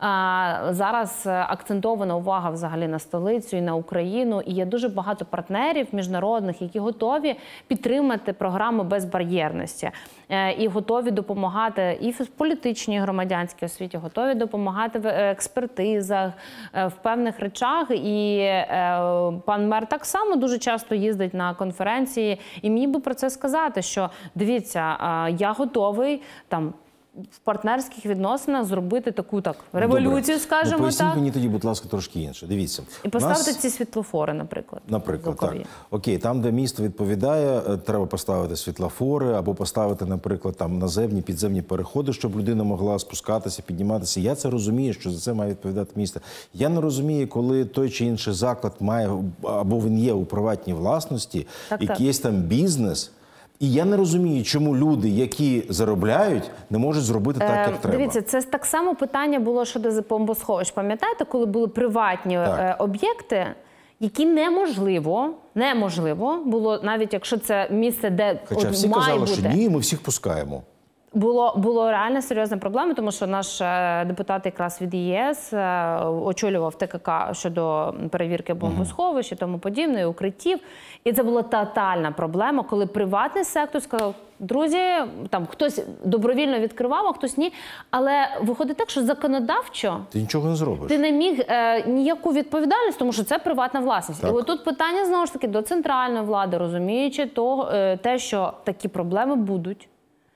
а, зараз акцентована увага взагалі на столицю і на Україну. І є дуже багато партнерів міжнародних, які готові підтримати програму безбар'єрності. Е, і готові допомагати і в політичній, громадянській освіті, готові допомагати в експертизах, е, в певних речах. І е, пан мер так само дуже часто їздить на конференції і міг би про це сказати, що дивіться, е, я готовий там в партнерських відносинах зробити таку так революцію, Добре. скажімо ну, поясніть так. мені тоді, будь ласка, трошки інше. Дивіться. І поставити нас... ці світлофори, наприклад. Наприклад, так. Окей, там, де місто відповідає, треба поставити світлофори або поставити, наприклад, там наземні, підземні переходи, щоб людина могла спускатися, підніматися. Я це розумію, що за це має відповідати місто. Я не розумію, коли той чи інший заклад має, або він є у приватній власності, Так, якийсь там бізнес. І я не розумію, чому люди, які заробляють, не можуть зробити так, як е, треба. Дивіться, це так само питання було щодо бомбосховищ. Пам'ятаєте, коли були приватні е, об'єкти, які неможливо, неможливо було, навіть якщо це місце, де Хоча от всі має казали, бути. що ні, ми всіх пускаємо. Було, було реально серйозна проблема, тому що наш е, депутат якраз від ЄС е, очолював ТКК щодо перевірки бомбосховищ і тому подібне, і укриттів. І це була тотальна проблема, коли приватний сектор сказав, друзі, там хтось добровільно відкривав, а хтось ні. Але виходить так, що законодавчо Ти нічого не зробиш. ти не міг е, ніяку відповідальність, тому що це приватна власність. Так. І отут питання, знову ж таки, до центральної влади, розуміючи то, е, те, що такі проблеми будуть,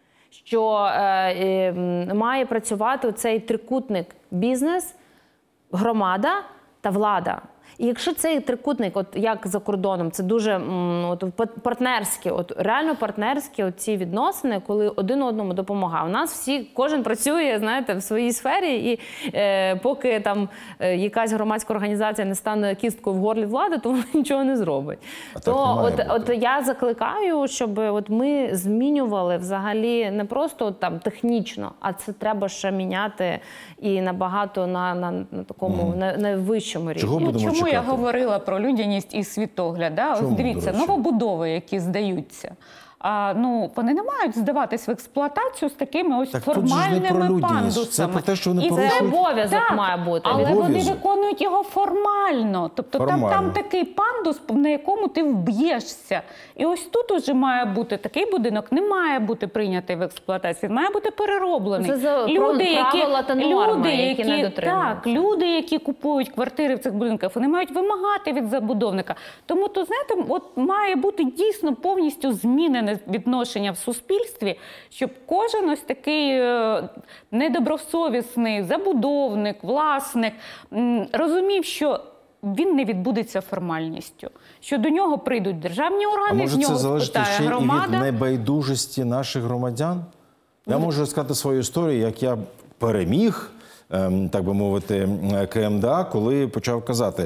що е, е, має працювати цей трикутник бізнес, громада та влада. І якщо цей трикутник, от як за кордоном, це дуже м, от, партнерські, от реально партнерські от ці відносини, коли один одному допомагає. У нас всі, кожен працює, знаєте, в своїй сфері, і е, поки там е, якась громадська організація не стане кісткою в горлі влади, то вона нічого не зробить. А То так не от, от я закликаю, щоб от ми змінювали взагалі не просто от, там технічно, а це треба ще міняти і набагато на, на, на такому mm. на, на вищому рівні. Чого будемо Чому чекати? я говорила про людяність і світогляд? Да? Чому, Ось дивіться, до речі? новобудови, які здаються, а, ну, вони не мають здаватись в експлуатацію з такими ось Так тут же ж не формальними про людяність. пандусами. Це про те, що вони І порушують. Це обов'язок Так, має бути. але вони Обов'язок. виконують його формально. Тобто там, Формально. там такий пандус, на якому ти вб'єшся. І ось тут уже має бути такий будинок, не має бути прийнятий в експлуатацію, він має бути перероблений. Це за правила та норми, які не дотримуються. Так, люди, які купують квартири в цих будинках, вони мають вимагати від забудовника. Тому, то, знаєте, от має бути дійсно повністю змінене відношення в суспільстві, щоб кожен ось такий е, недобросовісний забудовник, власник м, розумів, що він не відбудеться формальністю, що до нього прийдуть державні А органи, з може це нього залежить спитає ще і громада. від небайдужості наших громадян? Я можу розказати свою історію, як я переміг так би мовити, КМДА, коли почав казати,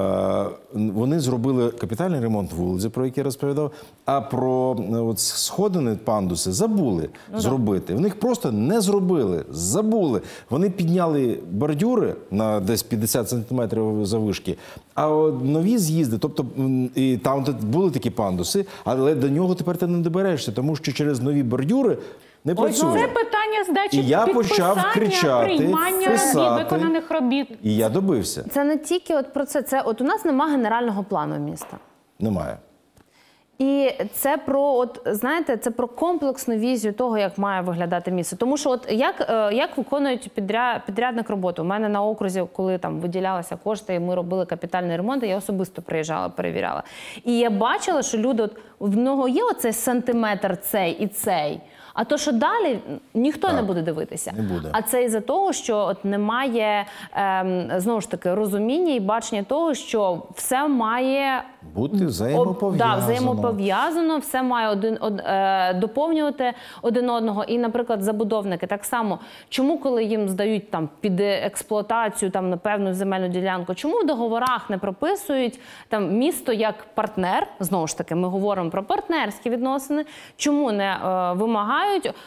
вони зробили капітальний ремонт вулиці, про який я розповідав, а про от сходини, пандуси забули ну, зробити. В них просто не зробили, забули. Вони підняли бордюри на десь п'ятдесят сантиметрів заввишки, а нові з'їзди, тобто і там були такі пандуси, але до нього тепер ти не доберешся, тому що через нові бордюри не працює. Ось це питання здачі і я почав кричати, приймання писати, виконаних робіт. І я добився. Це не тільки от про це. Це от у нас немає генерального плану міста. Немає. І це про, от знаєте, це про комплексну візію того, як має виглядати місто. Тому що от як, як виконують підряд, підрядник роботу. У мене на окрузі, коли там виділялися кошти, і ми робили капітальний ремонт, я особисто приїжджала, перевіряла. І я бачила, що люди, от, в нього є оцей сантиметр цей і цей, а то, що далі, ніхто так, не буде дивитися. Не буде. А це із-за того, що от немає, ем, знову ж таки, розуміння і бачення того, що все має бути взаємопов'язано. Да, взаємопов'язано, все має один, од, е, доповнювати один одного. І, наприклад, забудовники так само. Чому, коли їм здають там під експлуатацію там на певну земельну ділянку, чому в договорах не прописують там місто як партнер? Знову ж таки, ми говоримо про партнерські відносини. Чому не е, вимагають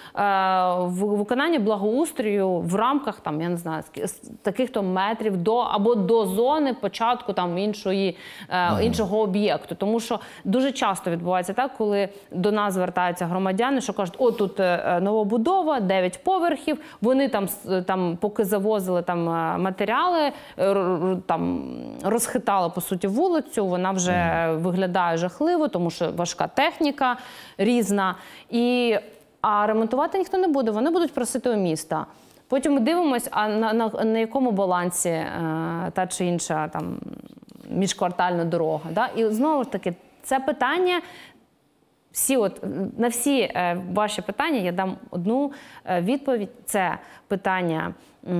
в виконанні благоустрою в рамках там, я не знаю, таких-то метрів до або до зони початку там іншої ага. іншого об'єкту, тому що дуже часто відбувається так, коли до нас звертаються громадяни, що кажуть: "О, тут новобудова, дев'ять поверхів, вони там там поки завозили там матеріали, там розхитали по суті вулицю, вона вже ага. виглядає жахливо, тому що важка техніка різна і А ремонтувати ніхто не буде, вони будуть просити у міста. Потім ми дивимося, а на, на, на якому балансі е, та чи інша там, міжквартальна дорога. Да? І знову ж таки, це питання, всі от, на всі е, ваші питання я дам одну е, відповідь. Це питання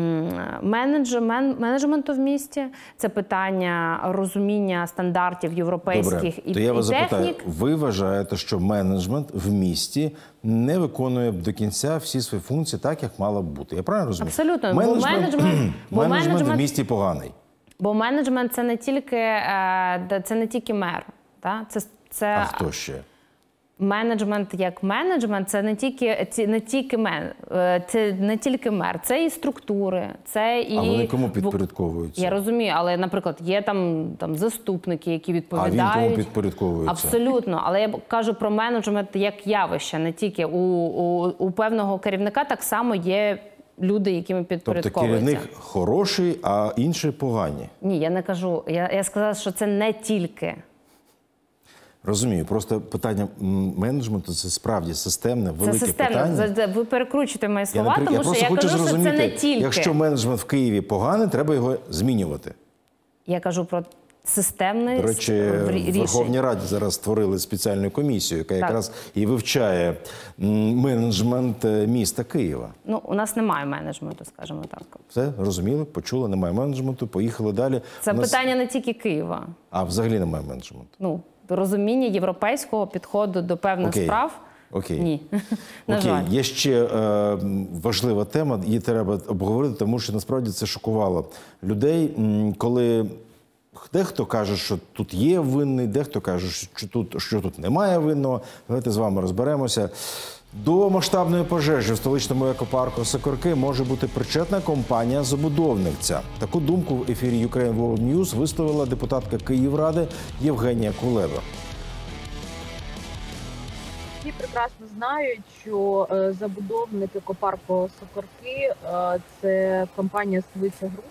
менеджменту в місті, це питання розуміння стандартів європейських Добре, і, то я вас і технік. запитаю, ви вважаєте, що менеджмент в місті не виконує до кінця всі свої функції так, як мало б бути? Я правильно розумію? Абсолютно. Менеджмент, бо менеджмент, бо менеджмент менеджмент в місті поганий. Бо менеджмент – це не тільки, це не тільки мер. Та? Це, це... А хто ще? Менеджмент як менеджмент – це не тільки, не тільки мен, це не тільки мер, це і структури, це і… А вони кому підпорядковуються? Я розумію, але, наприклад, є там, там заступники, які відповідають… А він кому підпорядковується? Абсолютно, але я кажу про менеджмент як явище, не тільки у, у, у певного керівника так само є люди, якими підпорядковуються. Тобто керівник хороший, а інші погані? Ні, я не кажу, я, я сказала, що це не тільки… Розумію, просто питання менеджменту – це справді системне, велике це системне. питання. Ви перекручуєте мої слова, я, тому я що я кажу, що це не тільки. Якщо менеджмент в Києві поганий, треба його змінювати. Я кажу про системне До речі, в Верховній Раді зараз створили спеціальну комісію, яка так. якраз і вивчає менеджмент міста Києва. Ну, у нас немає менеджменту, скажімо так. Все, розуміли, почули, немає менеджменту, поїхали далі. Це нас... питання не тільки Києва. А взагалі немає менеджменту? Ну, розуміння європейського підходу до певних Окей. справ? Окей. Ні. На Окей. жаль. Є ще е, важлива тема, її треба обговорити, тому що насправді це шокувало людей, коли дехто каже, що тут є винний, дехто каже, що тут, що тут немає винного. Давайте з вами розберемося. До масштабної пожежі в столичному екопарку Сокорки може бути причетна компанія-забудовниця. Таку думку в ефірі Ukraine World News висловила депутатка Київради Євгенія Кулеба. Всі прекрасно знають, що забудовник екопарку Сокорки – це компанія «Столиця Груп».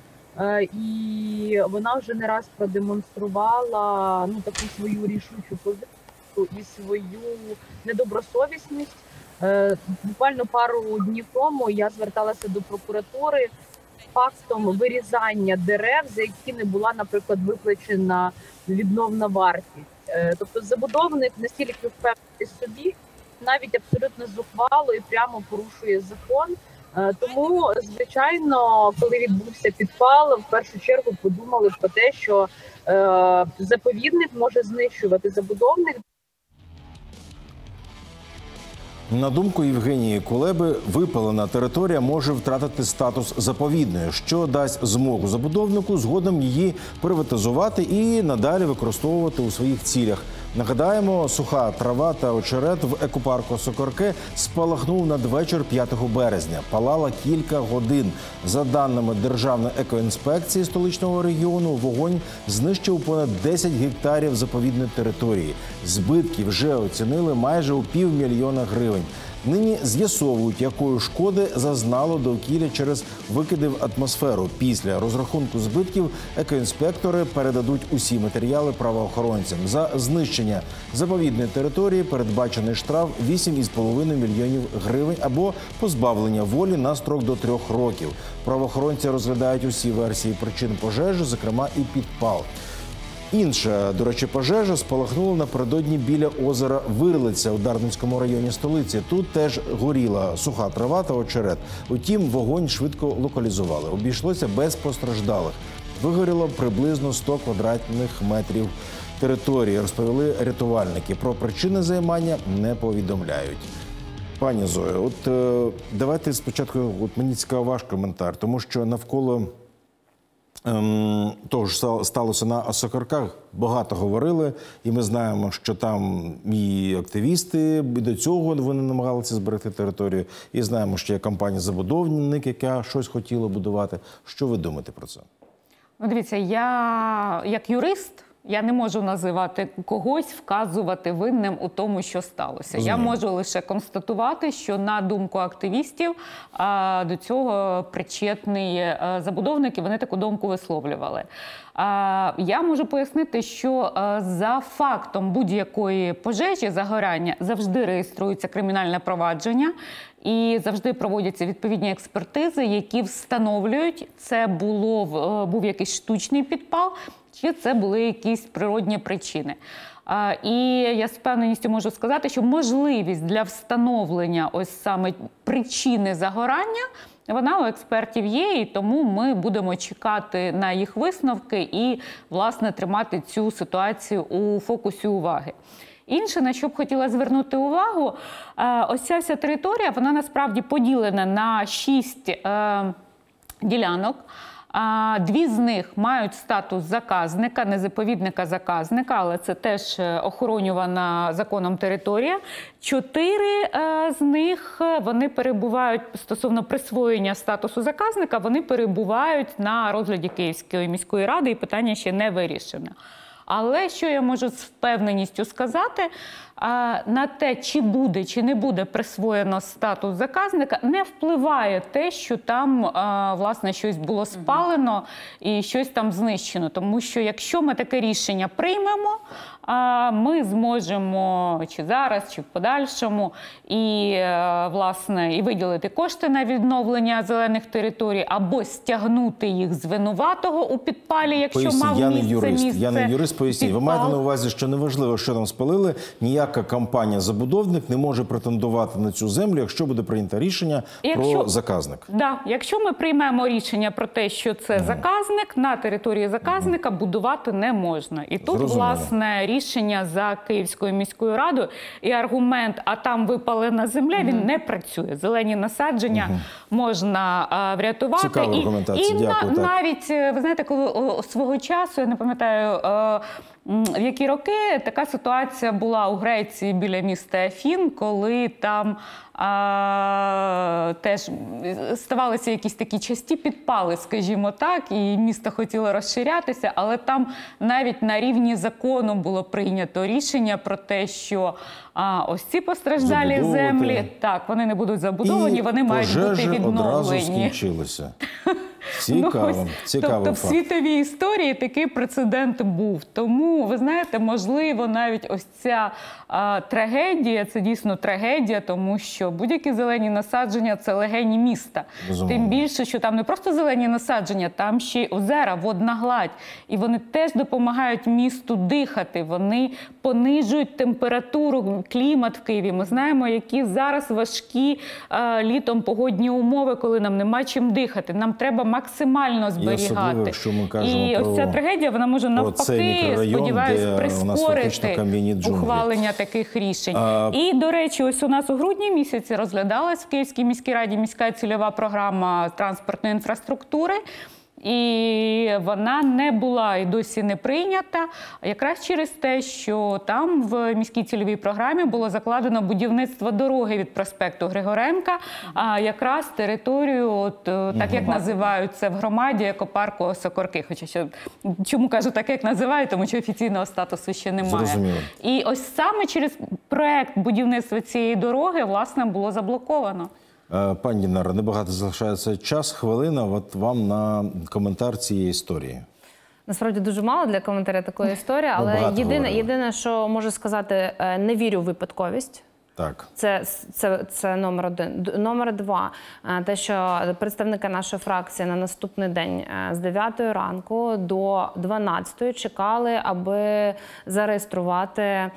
І вона вже не раз продемонструвала ну, таку свою рішучу позицію і свою недобросовісність. Буквально пару днів тому я зверталася до прокуратури фактом вирізання дерев, за які не була, наприклад, виплачена відновна вартість. Тобто забудовник настільки впевнений собі, навіть абсолютно зухвало і прямо порушує закон. Тому, звичайно, коли відбувся підпал, в першу чергу подумали про те, що е, заповідник може знищувати забудовник. На думку Євгенії Кулеби, випалена територія може втратити статус заповідної, що дасть змогу забудовнику згодом її приватизувати і надалі використовувати у своїх цілях. Нагадаємо, суха трава та очерет в екопарку Сокорке спалахнув надвечір п'ятого березня. Палала кілька годин. За даними Державної екоінспекції столичного регіону, вогонь знищив понад десять гектарів заповідної території. Збитки вже оцінили майже у півмільйона гривень. Нині з'ясовують, якої шкоди зазнало довкілля через викиди в атмосферу. Після розрахунку збитків екоінспектори передадуть усі матеріали правоохоронцям. За знищення заповідної території передбачений штраф вісім цілих п'ять десятих мільйонів гривень або позбавлення волі на строк до трьох років. Правоохоронці розглядають усі версії причин пожежі, зокрема і підпал. Інша, до речі, пожежа спалахнула напередодні біля озера Вирлиця у Дарницькому районі столиці. Тут теж горіла суха трава та очерет. Утім, вогонь швидко локалізували. Обійшлося без постраждалих. Вигоріло приблизно сто квадратних метрів території, розповіли рятувальники. Про причини займання не повідомляють. Пані Зоя, от е, давайте спочатку, от мені цікавий ваш коментар, тому що навколо Ем, того ж сталося на Сокорках, багато говорили, і ми знаємо, що там і активісти, і до цього вони намагалися зберегти територію, і знаємо, що є компанія-забудовник, яка щось хотіла будувати. Що ви думаєте про це? Ну, дивіться, я як юрист, я не можу називати когось, вказувати винним у тому, що сталося. Розумію. Я можу лише констатувати, що, на думку активістів, до цього причетний забудовник, і вони таку думку висловлювали. Я можу пояснити, що за фактом будь-якої пожежі, загорання, завжди реєструється кримінальне провадження і завжди проводяться відповідні експертизи, які встановлюють, це було, був якийсь штучний підпал, чи це були якісь природні причини. І я з впевненістю можу сказати, що можливість для встановлення ось саме причини загорання, вона у експертів є, і тому ми будемо чекати на їх висновки і, власне, тримати цю ситуацію у фокусі уваги. Інше, на що б хотіла звернути увагу, ось ця вся територія, вона насправді поділена на шість е, ділянок. Дві з них мають статус заказника, не заповідника-заказника, але це теж охоронювана законом територія. Чотири з них, вони перебувають, стосовно присвоєння статусу заказника, вони перебувають на розгляді Київської міської ради, і питання ще не вирішено. Але що я можу з впевненістю сказати, на те, чи буде, чи не буде присвоєно статус заказника, не впливає те, що там, власне, щось було спалено і щось там знищено. Тому що якщо ми таке рішення приймемо, ми зможемо чи зараз, чи в подальшому і, власне, і виділити кошти на відновлення зелених територій, або стягнути їх з винуватого у підпалі, якщо Поясніть, мав я не місце юрист. місце Я не юрист, поясніть. Ви маєте на увазі, що неважливо, що там спалили, ніяка компанія-забудовник не може претендувати на цю землю, якщо буде прийнято рішення якщо, про заказник. Да, якщо ми приймемо рішення про те, що це mm. заказник, на території заказника mm. будувати не можна. І тут, Зрозуміло. власне, рішення за Київською міською радою і аргумент, а там випалена земля, mm. він не працює. Зелені насадження mm. можна а, врятувати. Цікава і, аргументація, і дякую. на, навіть, ви знаєте, коли о, свого часу, я не пам'ятаю, а, в які роки така ситуація була у Греції біля міста Афін, коли там а, теж ставалися якісь такі часті підпали, скажімо так, і місто хотіло розширятися, але там навіть на рівні закону було прийнято рішення про те, що а, ось ці постраждалі землі, так, вони не будуть забудовані, і вони мають бути відновлені. одразу скінчилися. Цікаво, ну, цікаво. Тобто в світовій історії такий прецедент був. Тому, ви знаєте, можливо, навіть ось ця а, трагедія, це дійсно трагедія, тому що будь-які зелені насадження – це легені міста. Безумовно. Тим більше, що там не просто зелені насадження, там ще й озера, водна гладь. І вони теж допомагають місту дихати, вони понижують температуру, клімат в Києві. Ми знаємо, які зараз важкі а, літом погодні умови, коли нам нема чим дихати. Нам треба максимально зберігати. особливо, якщо ми кажемо і про- ось ця трагедія, вона може цей навпаки, мікрорайон, сподіваюсь, де у нас фактично прискорити кам'яні джунглі. ухвалення таких рішень. А- І, до речі, ось у нас у грудні місяці розглядалась в Київській міській раді міська цільова програма транспортної інфраструктури. І вона не була і досі не прийнята, якраз через те, що там в міській цільовій програмі було закладено будівництво дороги від проспекту Григоренка, а якраз територію, от, так як називають це в громаді, екопарку Осокорки. Хоча що, чому кажу так, як називають, тому що офіційного статусу ще немає. Зрозуміло. І ось саме через проект будівництва цієї дороги, власне, було заблоковано. Е, Пані Дінаро, небагато залишається час, хвилина, от вам на коментар цієї історії. Насправді дуже мало для коментаря такої історії, але багато єдине, говорили. єдине, що можу сказати, е, не вірю в випадковість. Так. Це, це, це номер один. Д- Номер два. е, Те, що представники нашої фракції на наступний день е, з дев'ятої ранку до дванадцятої чекали, аби зареєструвати е,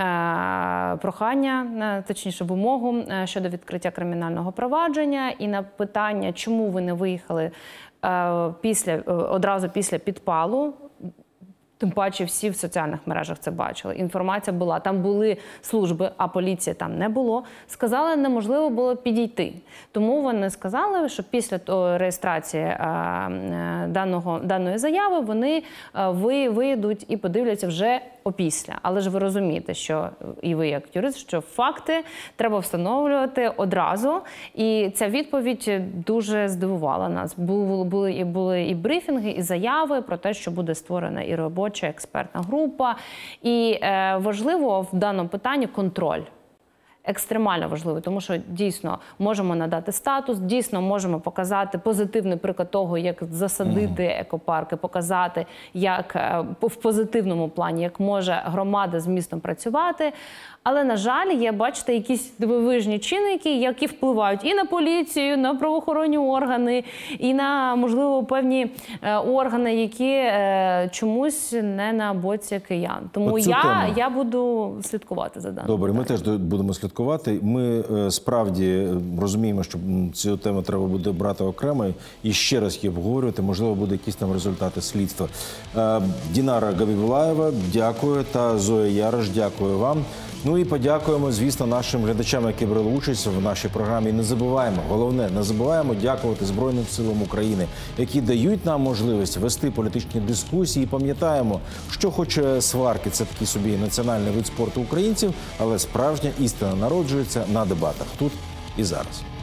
прохання, е, точніше вимогу е, щодо відкриття кримінального провадження. І на питання, чому ви не виїхали е, після, е, одразу після підпалу, тим паче всі в соціальних мережах це бачили. Інформація була, там були служби, а поліції там не було. Сказали, неможливо було підійти. Тому вони сказали, що після того реєстрації е, е, даного, даної заяви вони е, ви, вийдуть і подивляться вже опісля. Але ж ви розумієте, що і ви як юрист, що факти треба встановлювати одразу. І ця відповідь дуже здивувала нас. Були, були, і, були і брифінги, і заяви про те, що буде створена і робоча експертна група. І е, важливо в даному питанні контроль. Екстремально важливо, тому що дійсно можемо надати статус, дійсно можемо показати позитивний приклад того, як засадити екопарки, показати, як е, в позитивному плані, як може громада з містом працювати. Але, на жаль, є, бачите, якісь дивовижні чинники, які впливають і на поліцію, на правоохоронні органи, і на, можливо, певні е, органи, які е, чомусь не на боці киян. Тому Оцю я, тему. я буду слідкувати за даним. Добре, ми теж будемо слідкувати. Ми е, справді розуміємо, що м, цю тему треба буде брати окремо і ще раз її обговорювати. Можливо, буде якісь там результати слідства. Е, Дінара Габібулаєва, дякую, та Зоя Ярош, дякую вам. Ну і подякуємо, звісно, нашим глядачам, які брали участь в нашій програмі. І не забуваємо, головне, не забуваємо дякувати Збройним силам України, які дають нам можливість вести політичні дискусії. І пам'ятаємо, що хоч сварки – це такий собі національний вид спорту українців, але справжня істина народжується на дебатах тут і зараз.